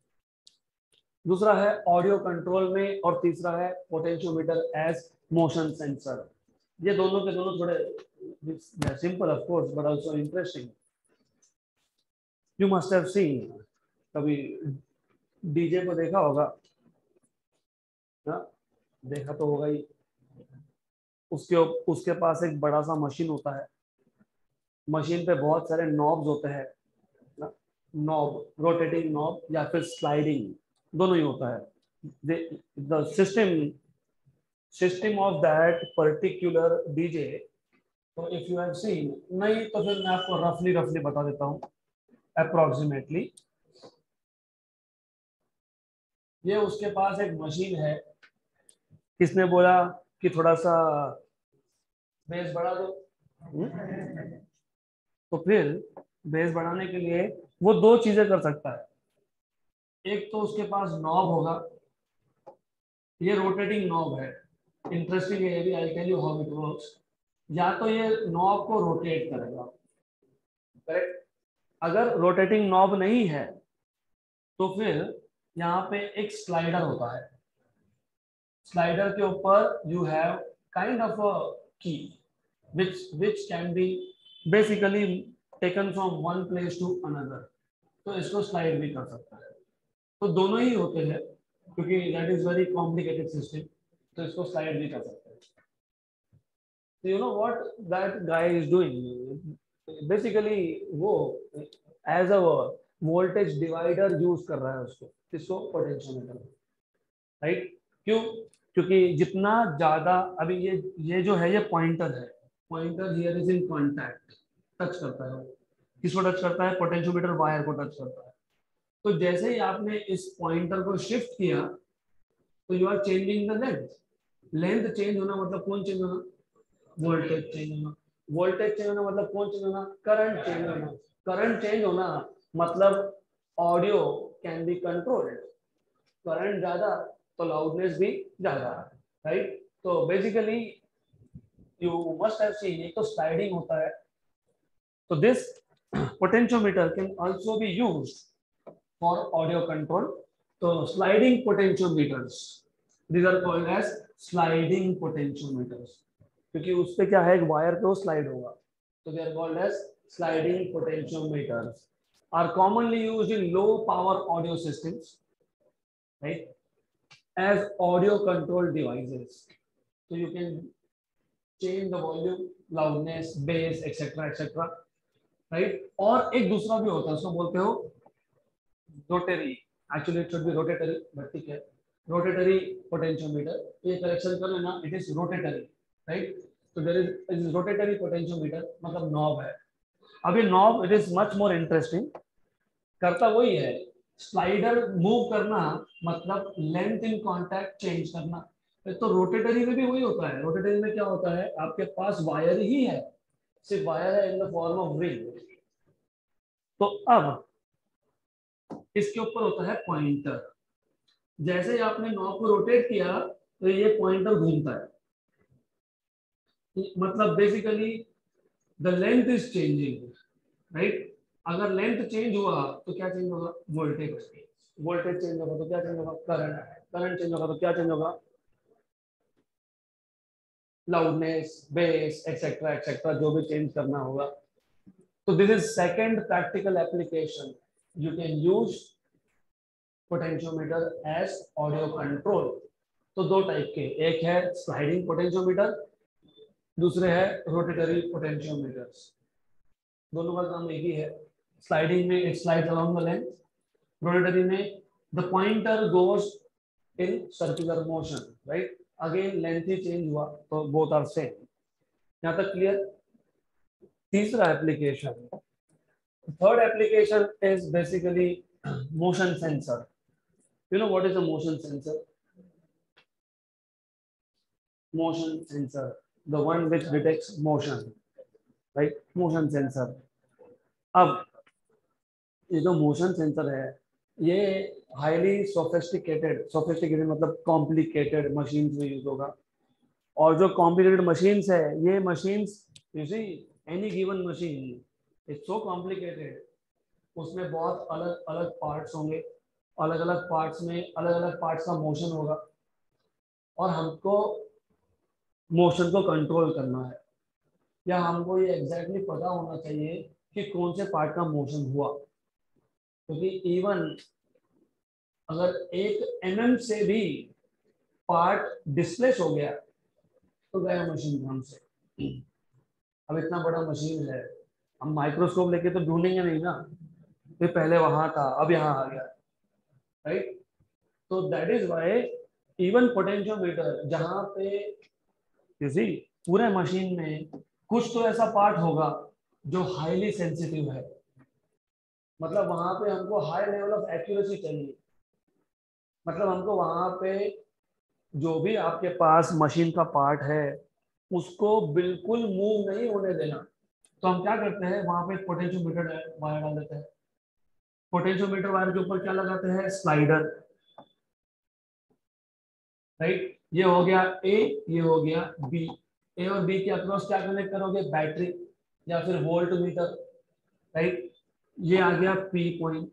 दूसरा है ऑडियो कंट्रोल में, और तीसरा है पोटेंशियोमीटर एज मोशन सेंसर। ये दोनों के दोनों थोड़े simple of course but also interesting. You must have seen, कभी डीजे को देखा होगा ना, देखा तो होगा ही, उसके उसके पास एक बड़ा सा मशीन होता है, मशीन पे बहुत सारे नॉब्स होते हैं ना, नॉब, रोटेटिंग नॉब या फिर स्लाइडिंग, दोनों ही होता है। The system system of that particular DJ, तो इफ यू हैव सीन, नहीं तो फिर मैं आपको रफली रफली बता देता हूँ अप्रोक्सीमेटली। ये उसके पास एक मशीन है, किसने बोला कि थोड़ा सा बेस बढ़ा दो, तो फिर बेस बढ़ाने के लिए वो दो चीजें कर सकता है। एक तो उसके पास नॉब होगा, ये रोटेटिंग नॉब है, इंटरेस्टिंग है ये भी, I tell you how it works. या तो ये नॉब को रोटेट करेगा, करेक्ट। अगर रोटेटिंग नॉब नहीं है तो फिर यहाँ पे एक स्लाइडर होता है, स्लाइडर के ऊपर you have kind of a key which which can be basically taken from one place to another, तो इसको स्लाइड भी कर सकता है। तो दोनों ही होते हैं, क्योंकि that is very complicated system, तो इसको स्लाइड भी कर सकते हैं। तो you know what that guy is doing, basically वो as a voltage divider use कर रहा है उसको, इसको पोटेंशियोमीटर, राइट। क्यों, क्योंकि जितना ज्यादा, अभी ये ये जो है ये पॉइंटर है, pointer here is in contact, touch करता है, किसको टच करता है, पोटेंशियोमीटर वायर को टच करता है। तो जैसे ही आपने इस पॉइंटर को शिफ्ट किया तो you are changing the length. Length change होना मतलब कौन चेंज होना, वोल्टेज चेंज होना। वोल्टेज चेंज होना मतलब कौन चेंज होना, करंट चेंज होना। करंट चेंज होना मतलब audio can be controlled, current ज्यादा तो लाउडनेस भी ज्यादा, राइट। तो basically you must have seen, एक तो स्लाइडिंग होता है, तो this potentiometer can also be used for audio control। तो sliding potentiometers, these are called as sliding potentiometers, क्योंकि उस पे क्या है, एक वायर पे वो स्लाइड होगा, तो they are called as sliding potentiometers। are commonly used in low power audio systems, right, as audio control devices. So you can change the volume, loudness, bass, etc etc, right. और एक दूसरा भी होता है, उसको बोलते हो rotary, actually it should be rotatory, but ठीक है, रोटेटरी पोटेंशियोमीटर। ये करेक्शन कर लेना, इट इज रोटेटरी, राइट। तो there is is rotatory potentiometer, मतलब नॉब है। अब ये knob it is much more interesting, करता वही है, स्लाइडर मूव करना मतलब लेंथ इन कांटेक्ट चेंज करना। तो रोटेटरी में भी वही होता है। रोटेटरी में क्या होता है, आपके पास वायर ही है, सिर्फ वायर है in the form of ring. तो अब इसके ऊपर होता है पॉइंटर। जैसे ही आपने नॉब को रोटेट किया तो ये पॉइंटर घूमता है, मतलब basically the length is changing, right. अगर लेंथ चेंज हुआ तो क्या चेंज होगा, वोल्टेज। वोल्टेज चेंज होगा तो क्या चेंज होगा, करंट। करंट चेंज होगा तो क्या चेंज होगा, लाउडनेस, बेस, एक्सेट्रा एक्सेट्रा, जो भी चेंज करना होगा। तो this is second practical application, you can use potentiometer as audio control. तो दो टाइप के, एक है स्लाइडिंग पोटेंशियोमीटर, दूसरे है रोटेटरी पोटेंशियोमीटर्स। दोनों का काम एक ही है। स्लाइडिंग में it slides along the length, rotatory में the pointer goes in circular motion, right. Again length ही चेंज हुआ तो बोथ आर सेम। यहां तक क्लियर। तीसरा application, third application is basically motion sensor. You know what is a motion sensor? motion sensor, the one which detects motion, right, motion sensor। अब ये जो motion sensor है ये हाईली सोफिस्टिकेटेड, सोफिस्टिकेटेड मतलब complicated machines में use होगा। और जो कॉम्प्लिकेटेड मशीन्स है, ये machines you see any given machine it's so complicated, उसमें बहुत अलग अलग पार्ट्स होंगे, अलग अलग पार्ट्स में अलग अलग पार्ट्स का मोशन होगा, और हमको मोशन को कंट्रोल करना है, या हमको ये एग्जैक्टली exactly पता होना चाहिए कि कौन से पार्ट का मोशन हुआ। क्योंकि तो इवन अगर एक एमएम से भी पार्ट डिस्प्लेस हो गया तो गया मशीन काम से। अब इतना बड़ा मशीन है, हम माइक्रोस्कोप लेके तो ढूंढेंगे नहीं ना, ये पहले वहां था अब यहाँ आ गया, राइट। तो that is why even potentiometer, जहां पे किसी पूरे मशीन में कुछ तो ऐसा पार्ट होगा जो हाईली सेंसिटिव है, मतलब वहां पे हमको हाई लेवल ऑफ एक्यूरेसी चाहिए, मतलब हमको वहां पे जो भी आपके पास मशीन का पार्ट है उसको बिल्कुल मूव नहीं होने देना। तो हम क्या करते हैं, वहां पे पोटेंशियोमीटर वायर डाल देते हैं। पोटेंशियोमीटर वायर के ऊपर क्या लगाते हैं, स्लाइडर, राइट। ये हो गया ए, ये हो गया बी। ए और बी के अक्रॉस क्या कनेक्ट करोगे, बैटरी या फिर वोल्ट मीटर, राइट। ये आ गया पी पॉइंट।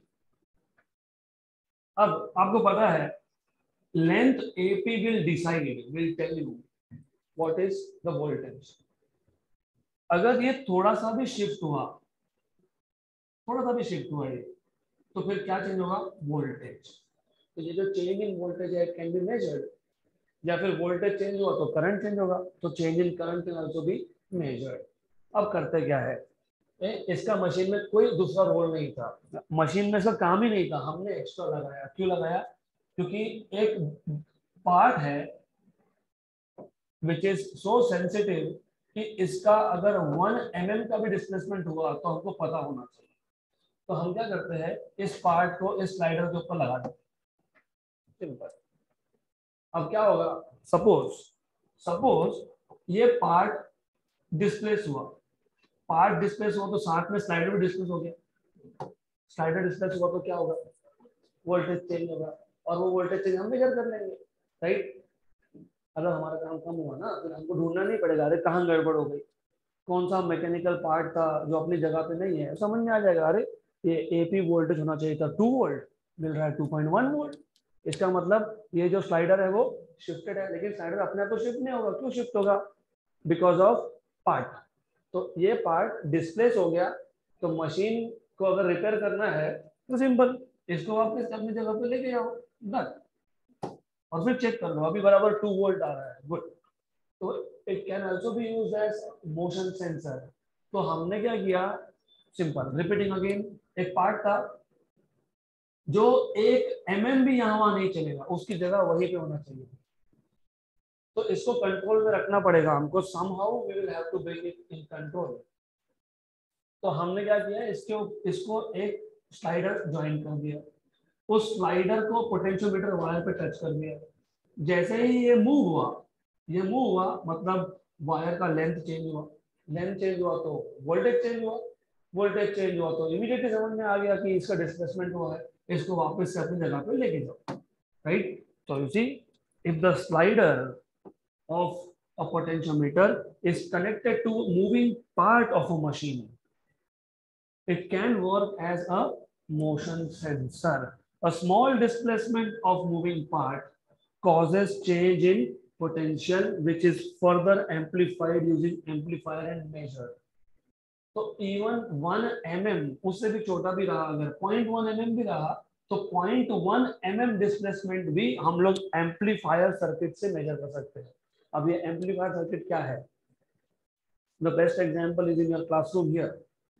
अब आपको पता है length AP will decide, will tell you what is the voltage. अगर ये थोड़ा सा भी शिफ्ट हुआ, थोड़ा सा भी शिफ्ट हुआ ये, तो फिर क्या चेंज होगा, वोल्टेज। तो ये जो चेंज इन वोल्टेज है कैन बी मेजर्ड, या फिर वोल्टेज चेंज हुआ तो करंट चेंज होगा, तो change in current can also be measured. अब करते क्या है, ए, इसका मशीन में कोई दूसरा रोल नहीं था, मशीन में इसका काम ही नहीं था, हमने एक्स्ट्रा लगाया। क्यों लगाया, क्योंकि एक पार्ट है विच इज सो सेंसिटिव कि इसका अगर वन एम एम का भी डिस्प्लेसमेंट हुआ तो हमको पता होना चाहिए। तो हम क्या करते हैं, इस पार्ट को इस स्लाइडर के ऊपर लगा देते हैं, सिंपल। अब क्या होगा, सपोज सपोज ये पार्ट डिस्प्लेस हुआ, पार्ट डिस्प्लेस हुआ तो साथ में स्लाइडर भी डिस्प्लेस हो गया। स्लाइडर डिस्प्लेस हुआ तो क्या होगा, वोल्टेज चेंज होगा, और वो वोल्टेज चेंज हम मेजर कर लेंगे, राइट। अगर हमारा काम कम हुआ ना तो हमको ढूंढना नहीं पड़ेगा, अरे कहाँ गड़बड़ हो गई, कौन सा मैकेनिकल पार्ट था जो अपनी जगह पे नहीं है, समझ में आ जाएगा। अरे ये एपी वोल्टेज होना चाहिए था टू वोल्ट, मिल रहा है टू पॉइंट वन वोल्ट, इसका मतलब ये जो स्लाइडर है वो शिफ्टेड है। लेकिन स्लाइडर अपने आप तो शिफ्ट नहीं होगा, क्यों शिफ्ट होगा, बिकॉज ऑफ पार्ट। तो ये पार्ट डिस्प्लेस हो गया तो मशीन को अगर रिपेयर करना है तो सिंपल, इसको वापस अपनी जगह पे लेके जाओ, डन, और फिर चेक कर लो अभी बराबर टू वोल्ट आ रहा है, गुड। तो it can also be used as motion sensor. तो हमने क्या किया, सिंपल रिपीटिंग अगेन, एक पार्ट था जो एक एमएम भी यहाँ वहां नहीं चलेगा, उसकी जगह वहीं पे होना चाहिए, तो इसको कंट्रोल में रखना पड़ेगा हमको, somehow we will have to bring it in control. तो हमने क्या किया, इसके इसको एक स्लाइडर ज्वाइन कर दिया, उस स्लाइडर को पोटेंशियोमीटर वायर पे टच कर दिया, जैसे ही ये मूव हुआ, ये मूव हुआ मतलब वायर का लेंथ चेंज हुआ, लेंथ चेंज हुआ तो वोल्टेज चेंज हुआ, वोल्टेज चेंज हुआ तो इमीडिएटली समझ में आ गया कि इसका डिस्प्लेसमेंट हुआ है, इसको वापस से अपनी जगह पे लेके जाओ, राइट। तो you see, if the slider of a potentiometer is connected to moving part of a machine, it can work as a motion sensor. A small displacement of moving part causes change in potential which is further amplified using amplifier and measure. तो even one M M, उससे भी छोटा भी रहा, अगर point one M M भी रहा, तो point one M M displacement भी हम लोग एम्पलीफायर सर्किट से मेजर कर सकते हैं। अब ये एम्पलीफायर सर्किट क्या है? The best example is in your classroom here.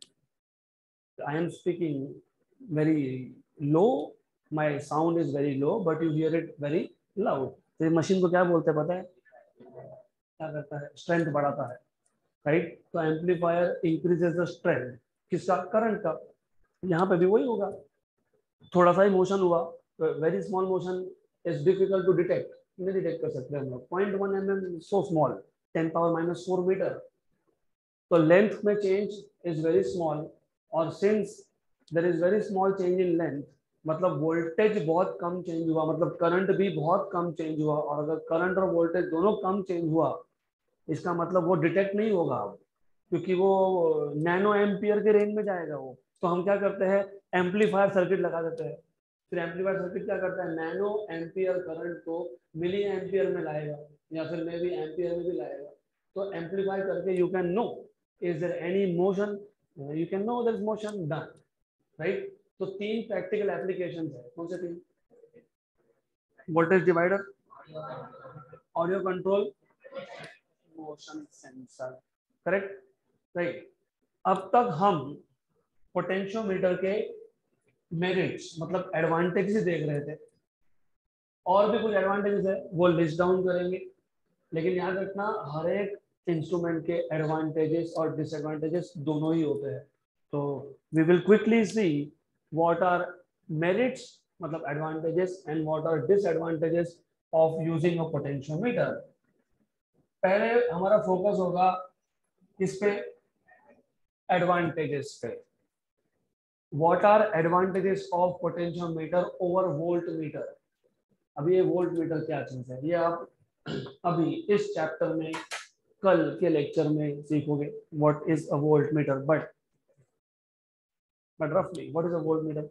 I am speaking very low, my sound is very low, but you hear it very loud. तो ये मशीन को क्या बोलते हैं पता है? क्या करता है? स्ट्रेंथ बढ़ाता है, राइट? तो एम्पलीफायर इंक्रीजेस द स्ट्रेंथ, किसका? करंट का। यहाँ पे भी वही होगा, थोड़ा सा ही मोशन हुआ, very small motion is difficult to detect, नहीं डिटेक्ट कर सकते हम लोग, point one M M so small, ten power minus four metre, तो लेंथ में चेंज इज वेरी स्मॉल, और since there is very small change in length, मतलब voltage बहुत कम चेंज हुआ, मतलब करंट भी बहुत कम चेंज हुआ, और अगर करंट और वोल्टेज दोनों कम चेंज हुआ, इसका मतलब वो डिटेक्ट नहीं होगा अब, क्योंकि वो नैनो एम्पियर के रेंज में जाएगा वो। तो हम क्या करते हैं, एम्पलीफायर सर्किट लगा देते हैं, फिर एम्पलीफायर सर्किट क्या करता है, नैनो एम्पियर करंट को मिली एम्पियर में लाएगा, या फिर मे बी एम्पियर में भी लाएगा। तो एम्पलीफाई करके you can know is there any motion, you can know there is motion, done, right. तो तीन प्रैक्टिकल एप्लीकेशंस है, कौन से तीन? Voltage divider, audio control, motion sensor, correct, right. अब तक हम पोटेंशियोमीटर के मेरिट्स मतलब एडवांटेजेस ही देख रहे थे, और भी कुछ एडवांटेजेस है वो लिस्ट डाउन करेंगे, लेकिन याद रखना हर एक इंस्ट्रूमेंट के एडवांटेजेस और डिसएडवांटेजेस दोनों ही होते हैं। तो we will quickly see what are merits मतलब advantages and what are disadvantages of using a potentiometer. पहले हमारा फोकस होगा किस पे? एडवांटेजेस पे। What are advantages of potentiometer over voltmeter? अभी ये वोल्टमीटर क्या चीज है, ये आप अभी इस चैप्टर में कल के लेक्चर में सीखोगे what is a voltmeter, but but रफली what is a voltmeter?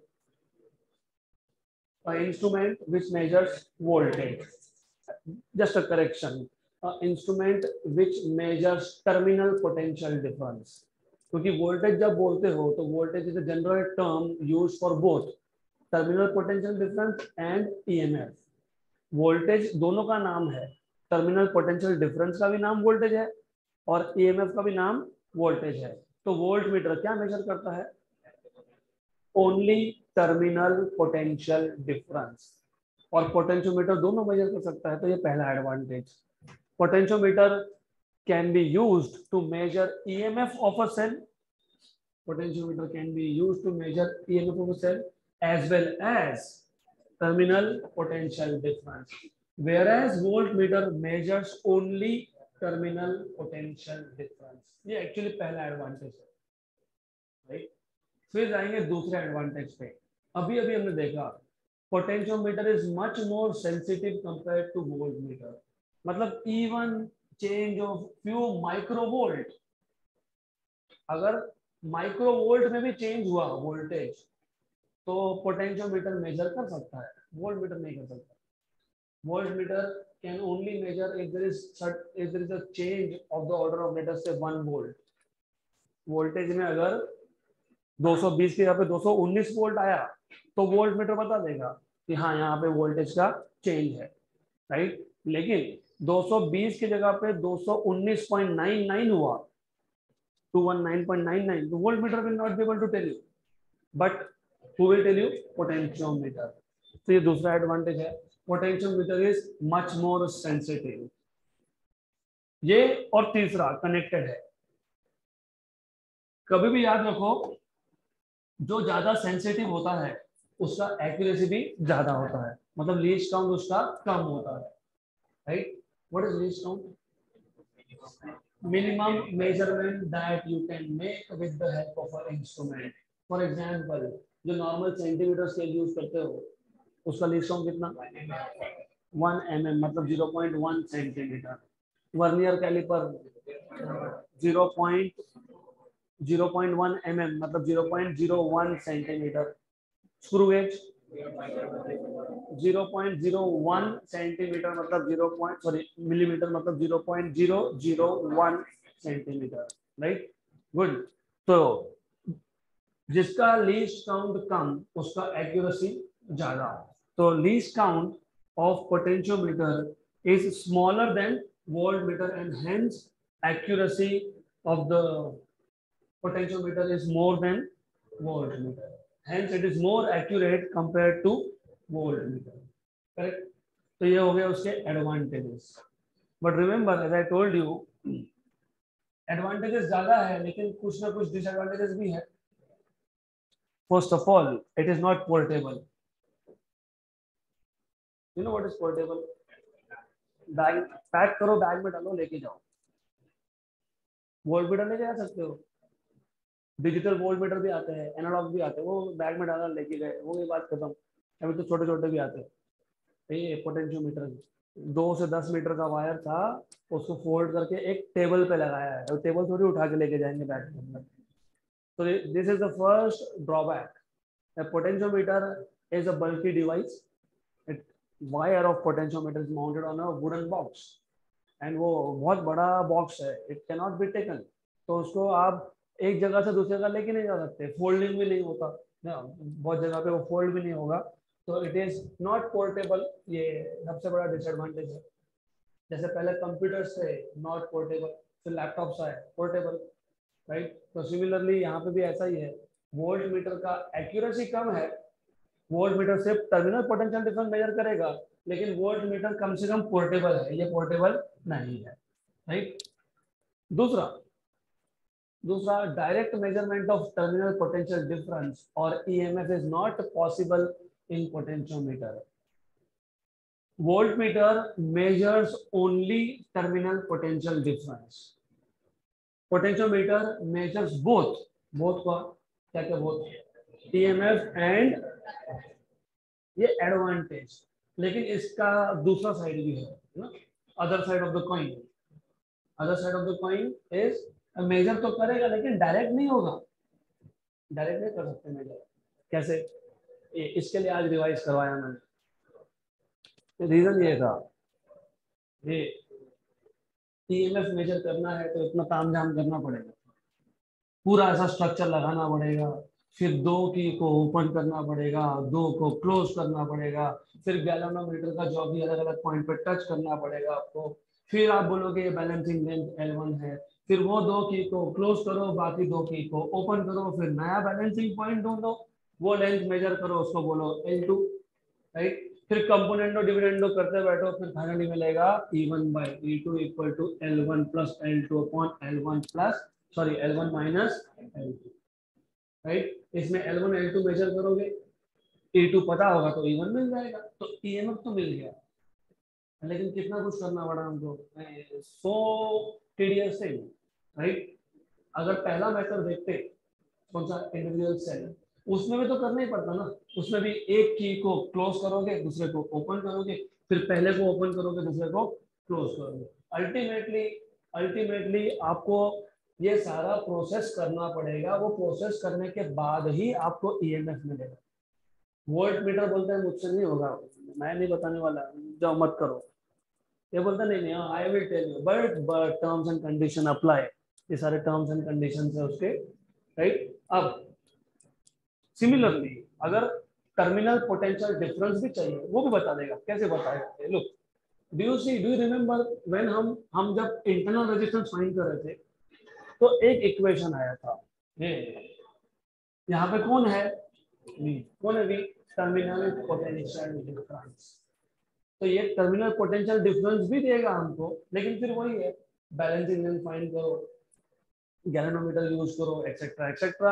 An instrument which measures voltage. Just a correction, an instrument which measures terminal potential difference. क्योंकि वोल्टेज जब बोलते हो तो voltage is a general term used for both terminal potential difference and EMF. Voltage दोनों का नाम है, terminal potential difference का भी नाम वोल्टेज है और ईएमएफ का भी नाम वोल्टेज है। तो वोल्टमीटर क्या मेजर करता है? ओनली टर्मिनल पोटेंशियल डिफरेंस, और पोटेंशियोमीटर दोनों मेजर कर सकता है। तो ये पहला advantage. Potentiometer can be used to measure EMF of a cell, potentiometer can be used to measure EMF of a cell as well as terminal potential difference, whereas voltmeter measures only terminal potential difference. ये actually पहला advantage है, right. फिर जाएंगे दूसरे advantage पे। अभी अभी हमने देखा potentiometer is much more sensitive compared to voltmeter, मतलब even change of few microvolt, अगर माइक्रोवोल्ट में भी चेंज हुआ वोल्टेज तो पोटेंशियोमीटर मेजर कर सकता है, वोल्टमीटर नहीं कर सकता। Voltmeter can only measure if there is if there is a change of the order of let us say one volt. Voltage में अगर दो सौ बीस के यहाँ पे दो सौ उन्नीस वोल्ट आया तो वोल्ट मीटर बता देगा कि हाँ यहाँ पे वोल्टेज का चेंज है, राइट। लेकिन दो सौ बीस की जगह पे दो सौ उन्नीस पॉइंट नाइन नाइन हुआ, two one nine point nine nine, तो volt meter will not be able to tell you, but who will tell you? Potentiometer. तो ये दूसरा एडवांटेज है, potentiometer is much more sensitive. ये और तीसरा कनेक्टेड है। कभी भी याद रखो, जो ज्यादा सेंसिटिव होता है उसका एक्यूरेसी भी ज्यादा होता है, मतलब लीस्ट काउंट उसका कम होता है, right. What is least count? Minimum measurement that you can make with the help of a instrument. For example, जो नॉर्मल सेंटीमीटर स्केल यूज करते हो उसका लीस्ट काउंट कितना? वन एम एम, मतलब zero point one centimetre. Vernier caliper zero point zero point one M M, मतलब zero point zero one centimetre. Screw gauge zero point zero one centimetre, मतलब zero point sorry millimetre, मतलब zero point zero zero one centimetre, right. Good. तो जिसका least count कम उसका accuracy ज्यादा। तो least count of potentiometer is smaller than voltmeter and hence accuracy of the potentiometer is more than voltmeter, hence it is more accurate compared to voltmeter, correct। तो ये हो गया उसके advantages. But remember as I told you, advantages ज्यादा है लेकिन कुछ ना कुछ डिसएडवांटेजेस भी है। First of all, it is not portable. You know what is portable? Bag pack करो, बैग में डालो, लेके जाओ। वोल्टमीटर लेके जा सकते हो, डिजिटल वोल्टमीटर भी आते हैं, एनालॉग भी आते हैं, वो बैग में डाला लेके गए, वो ये बात खत्म। अभी तो छोटे छोटे भी आते हैं। ये पोटेंशियोमीटर दो से दस मीटर का वायर था, उसको फोल्ड करके एक टेबल पे लगाया है, और टेबल थोड़ी उठा के लेके जाएंगे बैग के अंदर। तो this is the first drawback. Potentiometer is a bulky device. It wire of potentiometer is mounted on a wooden box, and वो बहुत बड़ा बॉक्स है, it can not be taken. तो उसको आप एक जगह से दूसरी जगह लेके नहीं जा सकते, फोल्डिंग भी नहीं होता ना, बहुत जगह पे वो फोल्ड भी नहीं होगा, तो इट इज नॉट पोर्टेबल। ये सबसे बड़ा डिसएडवांटेज है। जैसे पहले कंप्यूटर्स थे नॉट पोर्टेबल, फिर लैपटॉप्स आए पोर्टेबल, राइट। तो सिमिलरली यहाँ पे भी ऐसा ही है, वोल्ट मीटर का एक्यूरेसी कम है। वोल्ट मीटर सिर्फ टर्मिनल पोटेंशियल डिफरेंस मेजर करेगा, लेकिन वोल्ट मीटर कम से कम पोर्टेबल है, ये पोर्टेबल नहीं है, राइट। दूसरा दूसरा direct measurement of terminal potential difference और EMF is not possible in potentiometer. Voltmeter measures only terminal potential difference, potentiometer measures both both का क्या क्या बोथ ईएमएफ एंड ये एडवांटेज। लेकिन इसका दूसरा साइड भी है ना, other side of the coin. Other side of the coin is measure तो करेगा लेकिन डायरेक्ट नहीं होगा, डायरेक्ट नहीं कर सकते मेजर। कैसे? इसके लिए आज रिवाइज करवाया मैंने। रीजन ये था, ये ईएमएफ मेजर करना है तो इतना तामझाम करना पड़ेगा, पूरा ऐसा स्ट्रक्चर लगाना पड़ेगा, फिर दो की को ओपन करना पड़ेगा, दो को क्लोज करना पड़ेगा, फिर गैल्वेनोमीटर का जो भी अलग अलग पॉइंट पे टच करना पड़ेगा आपको, फिर आप बोलोगे ये बैलेंसिंग लेंथ एल वन है, फिर वो दो की को क्लोज करो, बाकी दो की को ओपन करो, फिर नया बैलेंसिंग पॉइंट ढूंढो, वो लेंथ मेजर करो, उसको बोलो एल टू, राइट। फिर कंपोनेंटो डिविडेंडो करते बैठो, फिर फाइनली मिलेगा E one by E two equal to L one plus L two upon L one plus sorry L one minus L two, right. इसमें L one L two measure करोगे, E to पता होगा तो E one मिल जाएगा, तो EMF तो मिल गया। लेकिन कितना कुछ करना पड़ा हमको, सो टीडीएस से, राइट। अगर पहला मेथड देखते कौन सा, इंडिविजुअल सेल, उसमें भी तो करना ही पड़ता ना। उसमें भी एक की को क्लोज करोगे, दूसरे को ओपन करोगे, फिर पहले को ओपन करोगे, दूसरे को क्लोज करोगे। अल्टीमेटली अल्टीमेटली आपको ये सारा प्रोसेस करना पड़ेगा, वो प्रोसेस करने के बाद ही आपको ईएमएफ मिलेगा। वोल्ट मीटर बोलते हैं मुझसे नहीं होगा, मैं नहीं बताने वाला, जाओ मत करो। ये बोलता नहीं नहीं I will tell you, but but terms and condition apply, ये सारे टर्म्स एंड कंडीशन है उसके, राइट। अब सिमिलरली अगर टर्मिनल पोटेंशियल डिफरेंस भी चाहिए वो भी बता देगा। कैसे बताएगा? Look, do you see do you remember when हम हम जब इंटरनल रेजिस्टेंस फाइंड कर रहे थे तो एक इक्वेशन आया था, ये यहाँ पे कौन है? V। कौन है V? Terminal potential difference. तो ये टर्मिनल पोटेंशियल डिफरेंस भी देगा हमको, लेकिन फिर वही है, बैलेंसिंग लेंथ फाइंड करो, गैल्वेनोमीटर यूज करो, etcetera etcetera.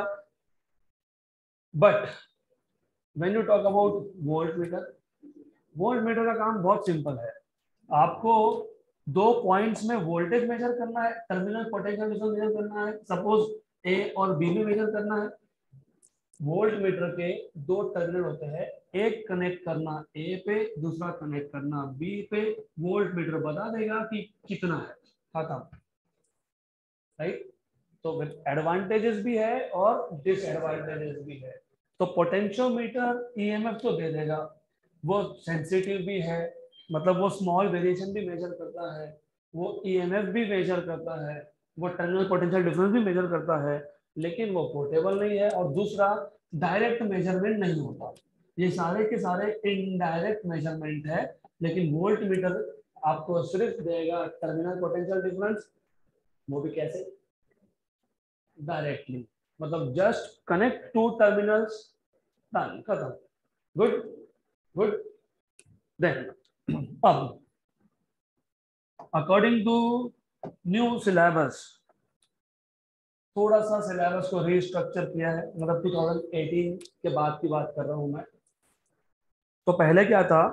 But when you talk about voltmeter, voltmeter का काम बहुत सिंपल है। आपको दो पॉइंट्स में वोल्टेज मेजर करना है, टर्मिनल पोटेंशियल डिफरेंस मेजर करना है, सपोज ए और बी में मेजर करना है। वोल्टमीटर के दो टर्मिनल होते हैं, एक कनेक्ट करना ए पे, दूसरा कनेक्ट करना बी पे। वोल्टमीटर बता देगा कि कितना है, खत्म, राइट? तो एडवांटेजेस भी है और डिसएडवांटेजेस भी है। तो पोटेंशियोमीटर ईएमएफ तो दे देगा, वो सेंसिटिव भी है, मतलब वो स्मॉल वेरिएशन भी मेजर करता है, वो ईएमएफ भी मेजर करता है, वो टर्मिनल पोटेंशियल डिफरेंस भी मेजर करता है, लेकिन वो पोर्टेबल नहीं है। और दूसरा, डायरेक्ट मेजरमेंट नहीं होता। ये सारे के सारे इनडायरेक्ट मेजरमेंट है, लेकिन वोल्टमीटर आपको सिर्फ देगा टर्मिनल पोटेंशियल डिफरेंस, वो भी कैसे? डायरेक्टली, मतलब just connect to terminals, done, खत्म। Good good. देन अब अकॉर्डिंग टू न्यू सिलेबस, थोड़ा सा सिलेबस को रीस्ट्रक्चर किया है, मतलब टू थाउजेंड एटीन के बाद की बात कर रहा हूं मैं। तो पहले क्या था,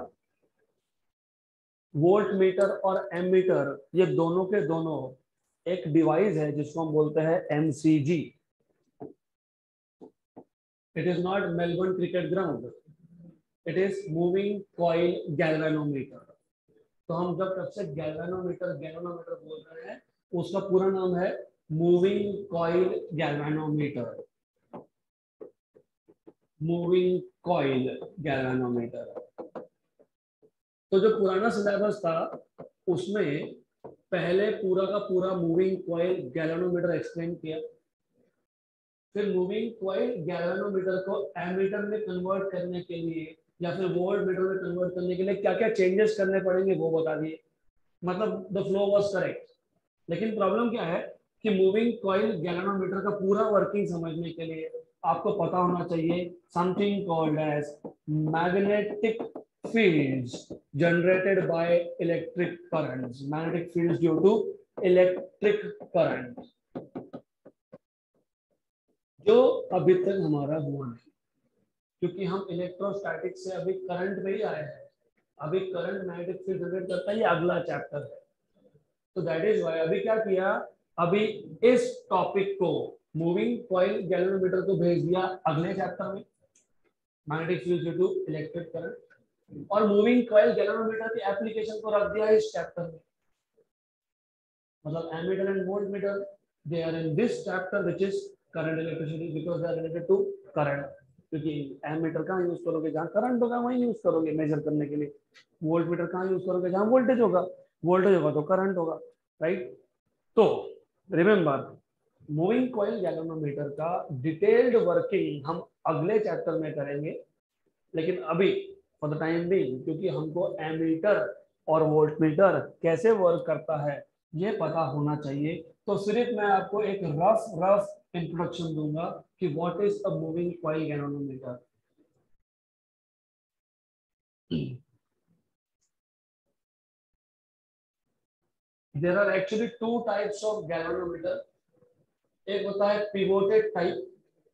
वोल्ट मीटर और एमीटर ये दोनों के दोनों एक डिवाइस है जिसको हम बोलते हैं MCG. It is not Melbourne Cricket Ground, it is moving coil galvanometer. तो हम जब तब से गैल्वेनोमीटर गैल्वेनोमीटर बोल रहे हैं, उसका पूरा नाम है moving coil galvanometer. Moving coil galvanometer. तो जो पुराना सिलेबस था उसमें पहले पूरा का पूरा मूविंग कॉइल गैल्वेनोमीटर एक्सप्लेन किया, फिर मूविंग कॉइल गैल्वेनोमीटर को एमीटर में कन्वर्ट करने के लिए या फिर वोल्ट मीटर में कन्वर्ट करने के लिए क्या क्या चेंजेस करने पड़ेंगे वो बता दिए। मतलब द फ्लो वाज करेक्ट, लेकिन प्रॉब्लम क्या है कि मूविंग कॉइल गैल्वेनोमीटर का पूरा वर्किंग समझने के लिए आपको पता होना चाहिए something called as magnetic fields generated by electric currents, magnetic fields due to electric current, जो अभी तक हमारा हुआ नहीं, क्योंकि हम इलेक्ट्रोस्टैटिक से अभी करंट में ही आए हैं। अभी करंट मैग्नेटिक फील्ड जनरेट करता है, ये अगला चैप्टर है। तो दैट इज व्हाई अभी क्या किया, अभी इस टॉपिक को मूविंग कॉइल गैल्वेनोमीटर को भेज दिया अगले चैप्टर में, magnetic field due to electric current, और मूविंग कॉइल गैल्वेनोमीटर की एप्लीकेशन को रख दिया इस चैप्टर में। मतलब ammeter and voltmeter they are in this chapter which is current electricity, because they are related to current. क्योंकि एमीटर कहाँ यूज करोगे, जहाँ करंट होगा वहीं यूज करोगे मेजर करने के लिए। वोल्टमीटर कहाँ यूज करोगे, जहाँ वोल्टेज होगा, वोल्टेज होगा तो करंट होगा, राइट? तो रिमेंबर, मूविंग कॉइल गैल्वेनोमीटर का डिटेल्ड वर्किंग हम अगले चैप्टर में करेंगे, लेकिन अभी फॉर द टाइम बीइंग, क्योंकि हमको एमीटर और वोल्टमीटर कैसे वर्क करता है ये पता होना चाहिए, तो सिर्फ मैं आपको एक रफ रफ इंट्रोडक्शन दूंगा कि what is a moving coil galvanometer. There are actually two types of galvanometer. एक होता है पिवोटेड टाइप,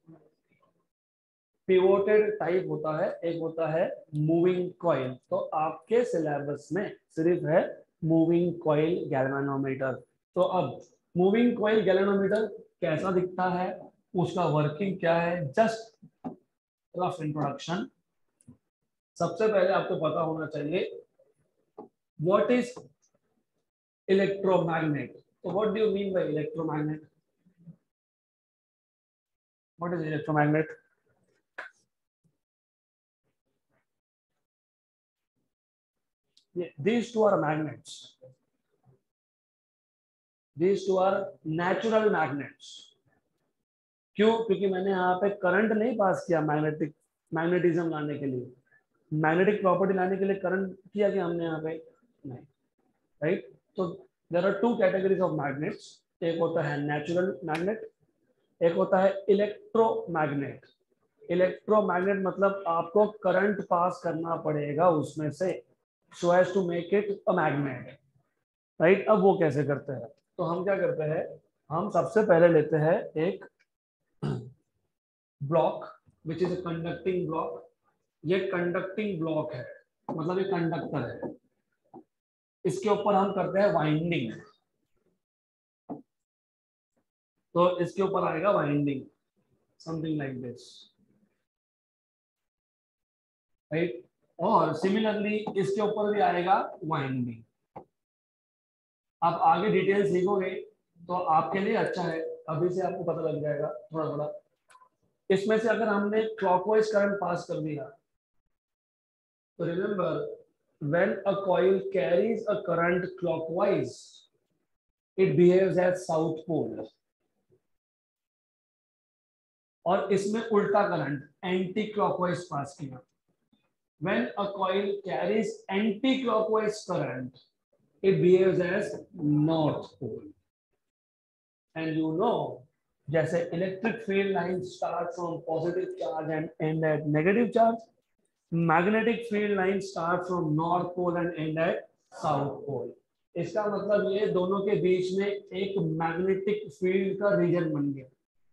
पिवोटेड टाइप होता है, एक होता है मूविंग कॉइल। तो आपके सिलेबस में सिर्फ है मूविंग कॉइल गैल्वेनोमीटर। तो अब मूविंग कॉइल गैल्वेनोमीटर कैसा दिखता है, उसका वर्किंग क्या है, जस्ट रफ इंट्रोडक्शन। सबसे पहले आपको पता होना चाहिए व्हाट इज इलेक्ट्रोमैग्नेट। तो what do you mean by electromagnet? What is electromagnet? These two are magnets. These two are natural magnets. क्यों? क्योंकि मैंने यहाँ पे करंट नहीं पास किया मैग्नेटिक मैग्नेटिज्म लाने के लिए, मैग्नेटिक प्रॉपर्टी लाने के लिए करंट किया कि हमने यहाँ पे नहीं, राइट। तो there are two categories of magnets, एक होता है नेचुरल मैग्नेट, एक होता है इलेक्ट्रोमैग्नेट। इलेक्ट्रोमैग्नेट मतलब आपको करंट पास करना पड़ेगा उसमें से so as to make it a magnet, right. अब वो कैसे करते हैं? तो हम क्या करते हैं, हम सबसे पहले लेते हैं एक block which is a conducting block. ये कंडक्टिंग ब्लॉक है, मतलब ये कंडक्टर है, इसके ऊपर हम करते हैं वाइंडिंग। तो इसके ऊपर आएगा winding, something like this, right. और सिमिलरली इसके ऊपर भी आएगा वाइंडिंग। आप आगे डिटेल सीखोगे तो आपके लिए अच्छा है, अभी से आपको पता लग जाएगा थोड़ा थोड़ा। इसमें से अगर हमने क्लॉकवाइज करंट पास कर दिया तो remember when a coil carries a current clockwise it behaves as south pole, और इसमें उल्टा करंट एंटी क्लॉकवाइज पास किया। When a coil carries anti-clockwise current, it behaves as north pole. And you know, जैसे electric field lines start from positive charge and end at negative charge, magnetic field lines start from north pole and end at south pole. इसका मतलब ये दोनों के बीच में एक magnetic field का reason बन गया।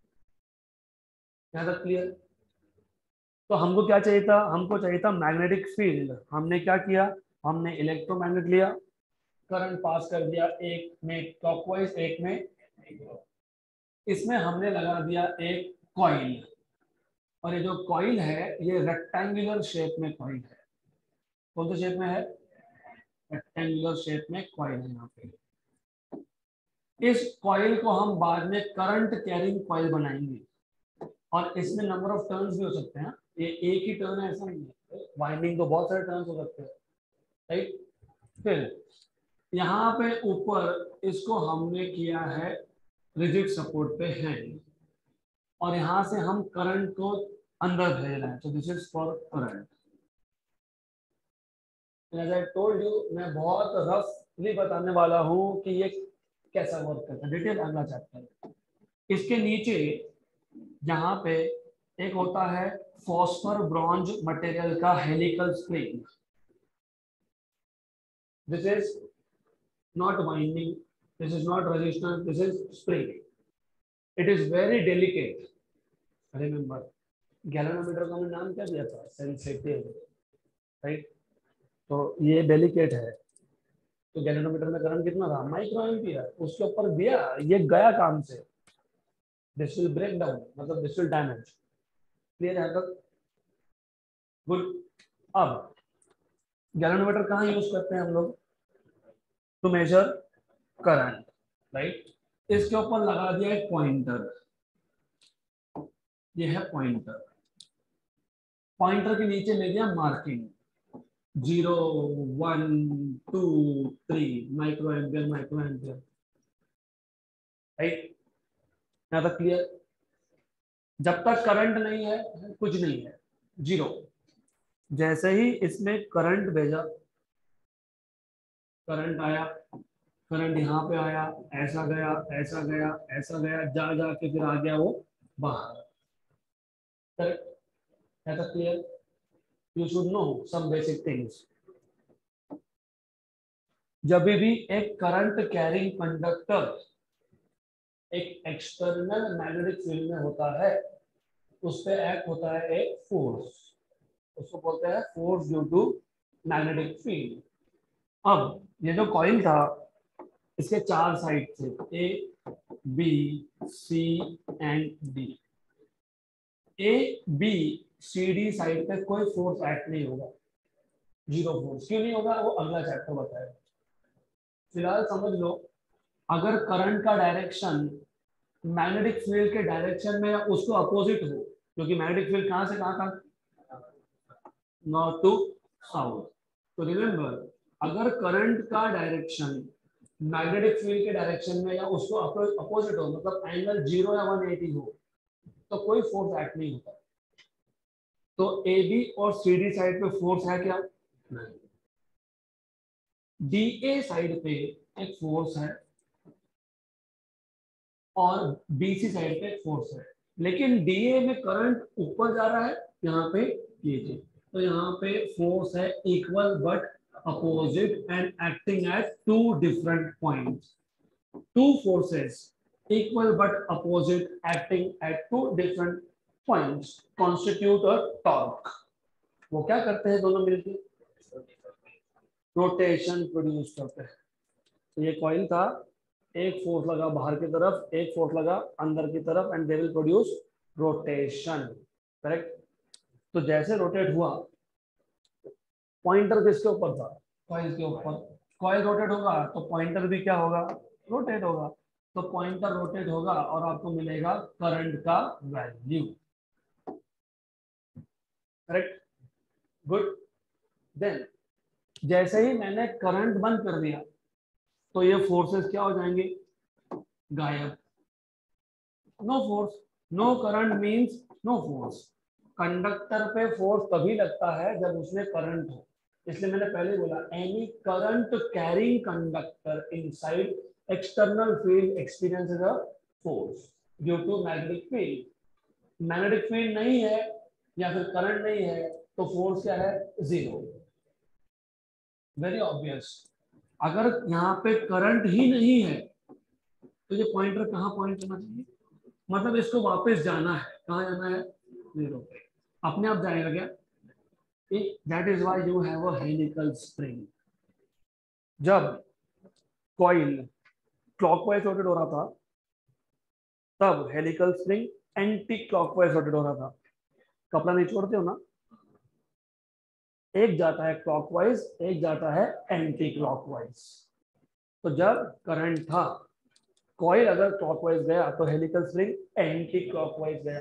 क्या क्लियर? तो हमको क्या चाहिए था? हमको चाहिए था मैग्नेटिक फील्ड। हमने क्या किया? हमने इलेक्ट्रोमैग्नेट लिया, करंट पास कर दिया, एक में क्लॉकवाइज एक में, इसमें हमने लगा दिया एक कॉइल, और ये जो कॉइल है ये रेक्टेंगुलर शेप में कॉइल है। कौन से शेप में है? रेक्टेंगुलर शेप में कॉइल है यहाँ पे। इस कॉइल को हम बाद में करंट कैरिंग कॉइल बनाएंगे, और इसमें नंबर ऑफ टर्न्स भी हो सकते हैं। ये एक ही टर्न है ऐसा नहीं है, वाइंडिंग तो बहुत सारे टर्न्स हो सकते हैं, राइट। फिर यहाँ पे ऊपर इसको हमने किया है रिजिड सपोर्ट पे है, और यहाँ से हम करंट को अंदर भेज रहे हैं। तो this is for current. As I told you, मैं बहुत रफली बताने वाला हूँ कि ये कैसा वर्क करता है, डिटेल अगला चैप्टर। इसके नीचे जहाँ पे एक होता है फॉस्फर ब्रॉन्ज मटेरियल का helical spring, this is not winding, this is not resistance, this is spring. It is very delicate. Remember, galvanometer का नाम क्या दिया था? Sensitive, right. तो ये डेलिकेट है। तो गैल्वेनोमीटर में करंट कितना था? Micro ampere. उसके ऊपर दिया, ये गया काम से, दिस विल ब्रेक डाउन, मतलब दिस विल डैमेज। क्लियर है? गुड। अब गैल्वेनोमीटर कहाँ यूज करते हैं हम लोग? To measure current, right. इसके ऊपर लगा दिया एक पॉइंटर, ये है पॉइंटर। पॉइंटर के नीचे ले दिया marking, zero one two three micro ampere, micro ampere, right. यहाँ तक क्लियर? जब तक करंट नहीं है कुछ नहीं है, जीरो। जैसे ही इसमें करंट भेजा, करंट आया, करंट यहाँ पे आया, ऐसा गया, ऐसा गया, ऐसा गया, जा जा के फिर आ गया वो बाहर। करेक्ट? है तो clear? You should know some basic things. जब भी एक करंट कैरिंग कंडक्टर एक एक्सटर्नल मैग्नेटिक फील्ड में होता है, उस पे एक्ट होता है एक फोर्स, उसको बोलते हैं force due to magnetic field. अब ये जो कॉइल था, इसके चार साइड थे, A B C and D. A B C D side पे कोई फोर्स एक्ट नहीं होगा, जीरो फोर्स। क्यों नहीं होगा वो अगला चैप्टर बताएगा। फिलहाल समझ लो, अगर करंट का डायरेक्शन मैग्नेटिक फील्ड के डायरेक्शन में उसको अपोजिट हो, क्योंकि मैग्नेटिक फील्ड कहां से कहां था? North to south. तो रिमेंबर, अगर करंट का डायरेक्शन मैग्नेटिक फील्ड के डायरेक्शन में या उसको अपोजिट हो, मतलब एंगल जीरो या वन एटी हो, तो कोई फोर्स एक्ट नहीं होता। तो ए बी और सी डी साइड पे फोर्स है क्या? नहीं। डी ए साइड पे एक फोर्स है और बी सी साइड पे एक फोर्स है, लेकिन डी ए में करंट ऊपर जा रहा है, यहाँ पे नीचे। तो यहाँ पे फोर्स है equal but opposite and acting at two different points. Two forces equal but opposite acting at two different points constitute a torque। वो क्या करते हैं दोनों मिलकर? रोटेशन प्रोड्यूस करते हैं। तो ये कॉइल था, एक फोर्स लगा बाहर की तरफ, एक फोर्स लगा अंदर की तरफ, and they will produce rotation. Correct. तो जैसे रोटेट हुआ, पॉइंटर किसके ऊपर था? कॉइल के ऊपर। कॉइल रोटेट होगा तो पॉइंटर भी क्या होगा? रोटेट होगा। तो पॉइंटर रोटेट होगा और आपको मिलेगा करंट का वैल्यू। Correct, good. देन जैसे ही मैंने करंट बंद कर दिया तो ये फोर्सेस क्या हो जाएंगे? गायब। No force, no current means no force. Conductor पे फोर्स तभी लगता है जब उसमें करंट हो। इसलिए मैंने पहले बोला, any current carrying conductor inside external field experiences a force due to magnetic field। Magnetic field नहीं है या फिर करंट नहीं है तो फोर्स क्या है? जीरो। Very obvious. अगर यहाँ पे करंट ही नहीं है तो ये पॉइंटर कहाँ पॉइंट करना चाहिए? मतलब इसको वापस जाना है, कहाँ जाना है? जीरो पे। अपने आप जाएगा क्या? That is why you have a helical spring. जब कॉइल क्लॉकवाइज रोटेट हो रहा था तब helical spring anti clockwise rotate हो रहा था। कपड़ा नहीं छोड़ते हो ना, एक जाता है क्लॉकवाइज, एक जाता है एंटी क्लॉकवाइज। तो जब करंट था, कॉइल अगर क्लॉकवाइज गया तो हेलिकल स्प्रिंग एंटी क्लॉकवाइज गया।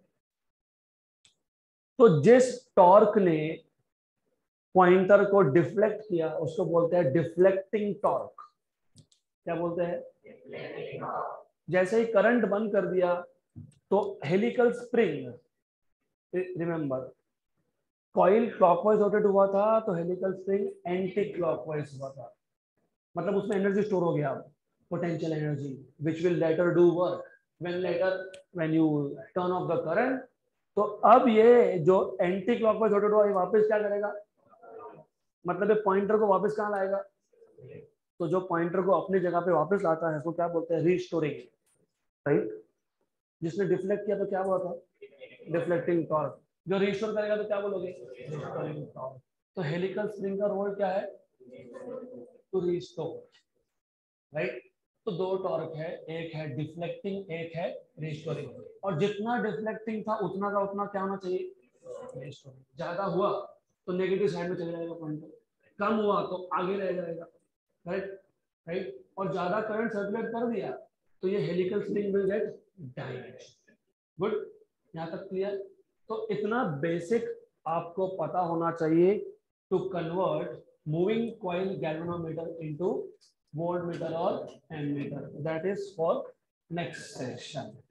तो जिस टॉर्क ने पॉइंटर को डिफ्लेक्ट किया उसको बोलते हैं डिफ्लेक्टिंग टॉर्क। क्या बोलते हैं? जैसे ही करंट बंद कर दिया तो helical spring, remember coil clockwise rotate हुआ था तो हेलिकल स्प्रिंग एंटी क्लॉकवाइज हुआ था। मतलब उसमें एनर्जी स्टोर हो गया, potential energy, which will later do work when later when you turn off the current. तो अब ये जो एंटी क्लॉकवाइज रोटेट हुआ ये वापस क्या करेगा? मतलब ये पॉइंटर को वापस कहाँ लाएगा? तो जो पॉइंटर को अपनी जगह पे वापस लाता है उसको क्या बोलते हैं? रीस्टोरिंग। राइट। जिसने डिफ्लेक्ट किया तो क्या हुआ था? Deflecting torque. जो रीस्टोर करेगा तो क्या बोलोगे? Restoring torque. तो हेलिकल स्प्रिंग का रोल क्या है? To restore. राइट। तो दो टॉर्क है, एक है डिफ्लेक्टिंग, एक है रीस्टोरिंग। और जितना डिफ्लेक्टिंग था उतना का उतना क्या होना चाहिए? रीस्टोरिंग। ज्यादा हुआ तो नेगेटिव साइड में चले जाएगा पॉइंटर, कम हुआ तो आगे रह जाएगा। Right right. और ज्यादा करंट सर्कुलेट कर दिया तो ये helical spring will get damage. Good, यहाँ तक क्लियर? तो इतना बेसिक आपको पता होना चाहिए to convert moving coil galvanometer into voltmeter और ammeter. That is for next session.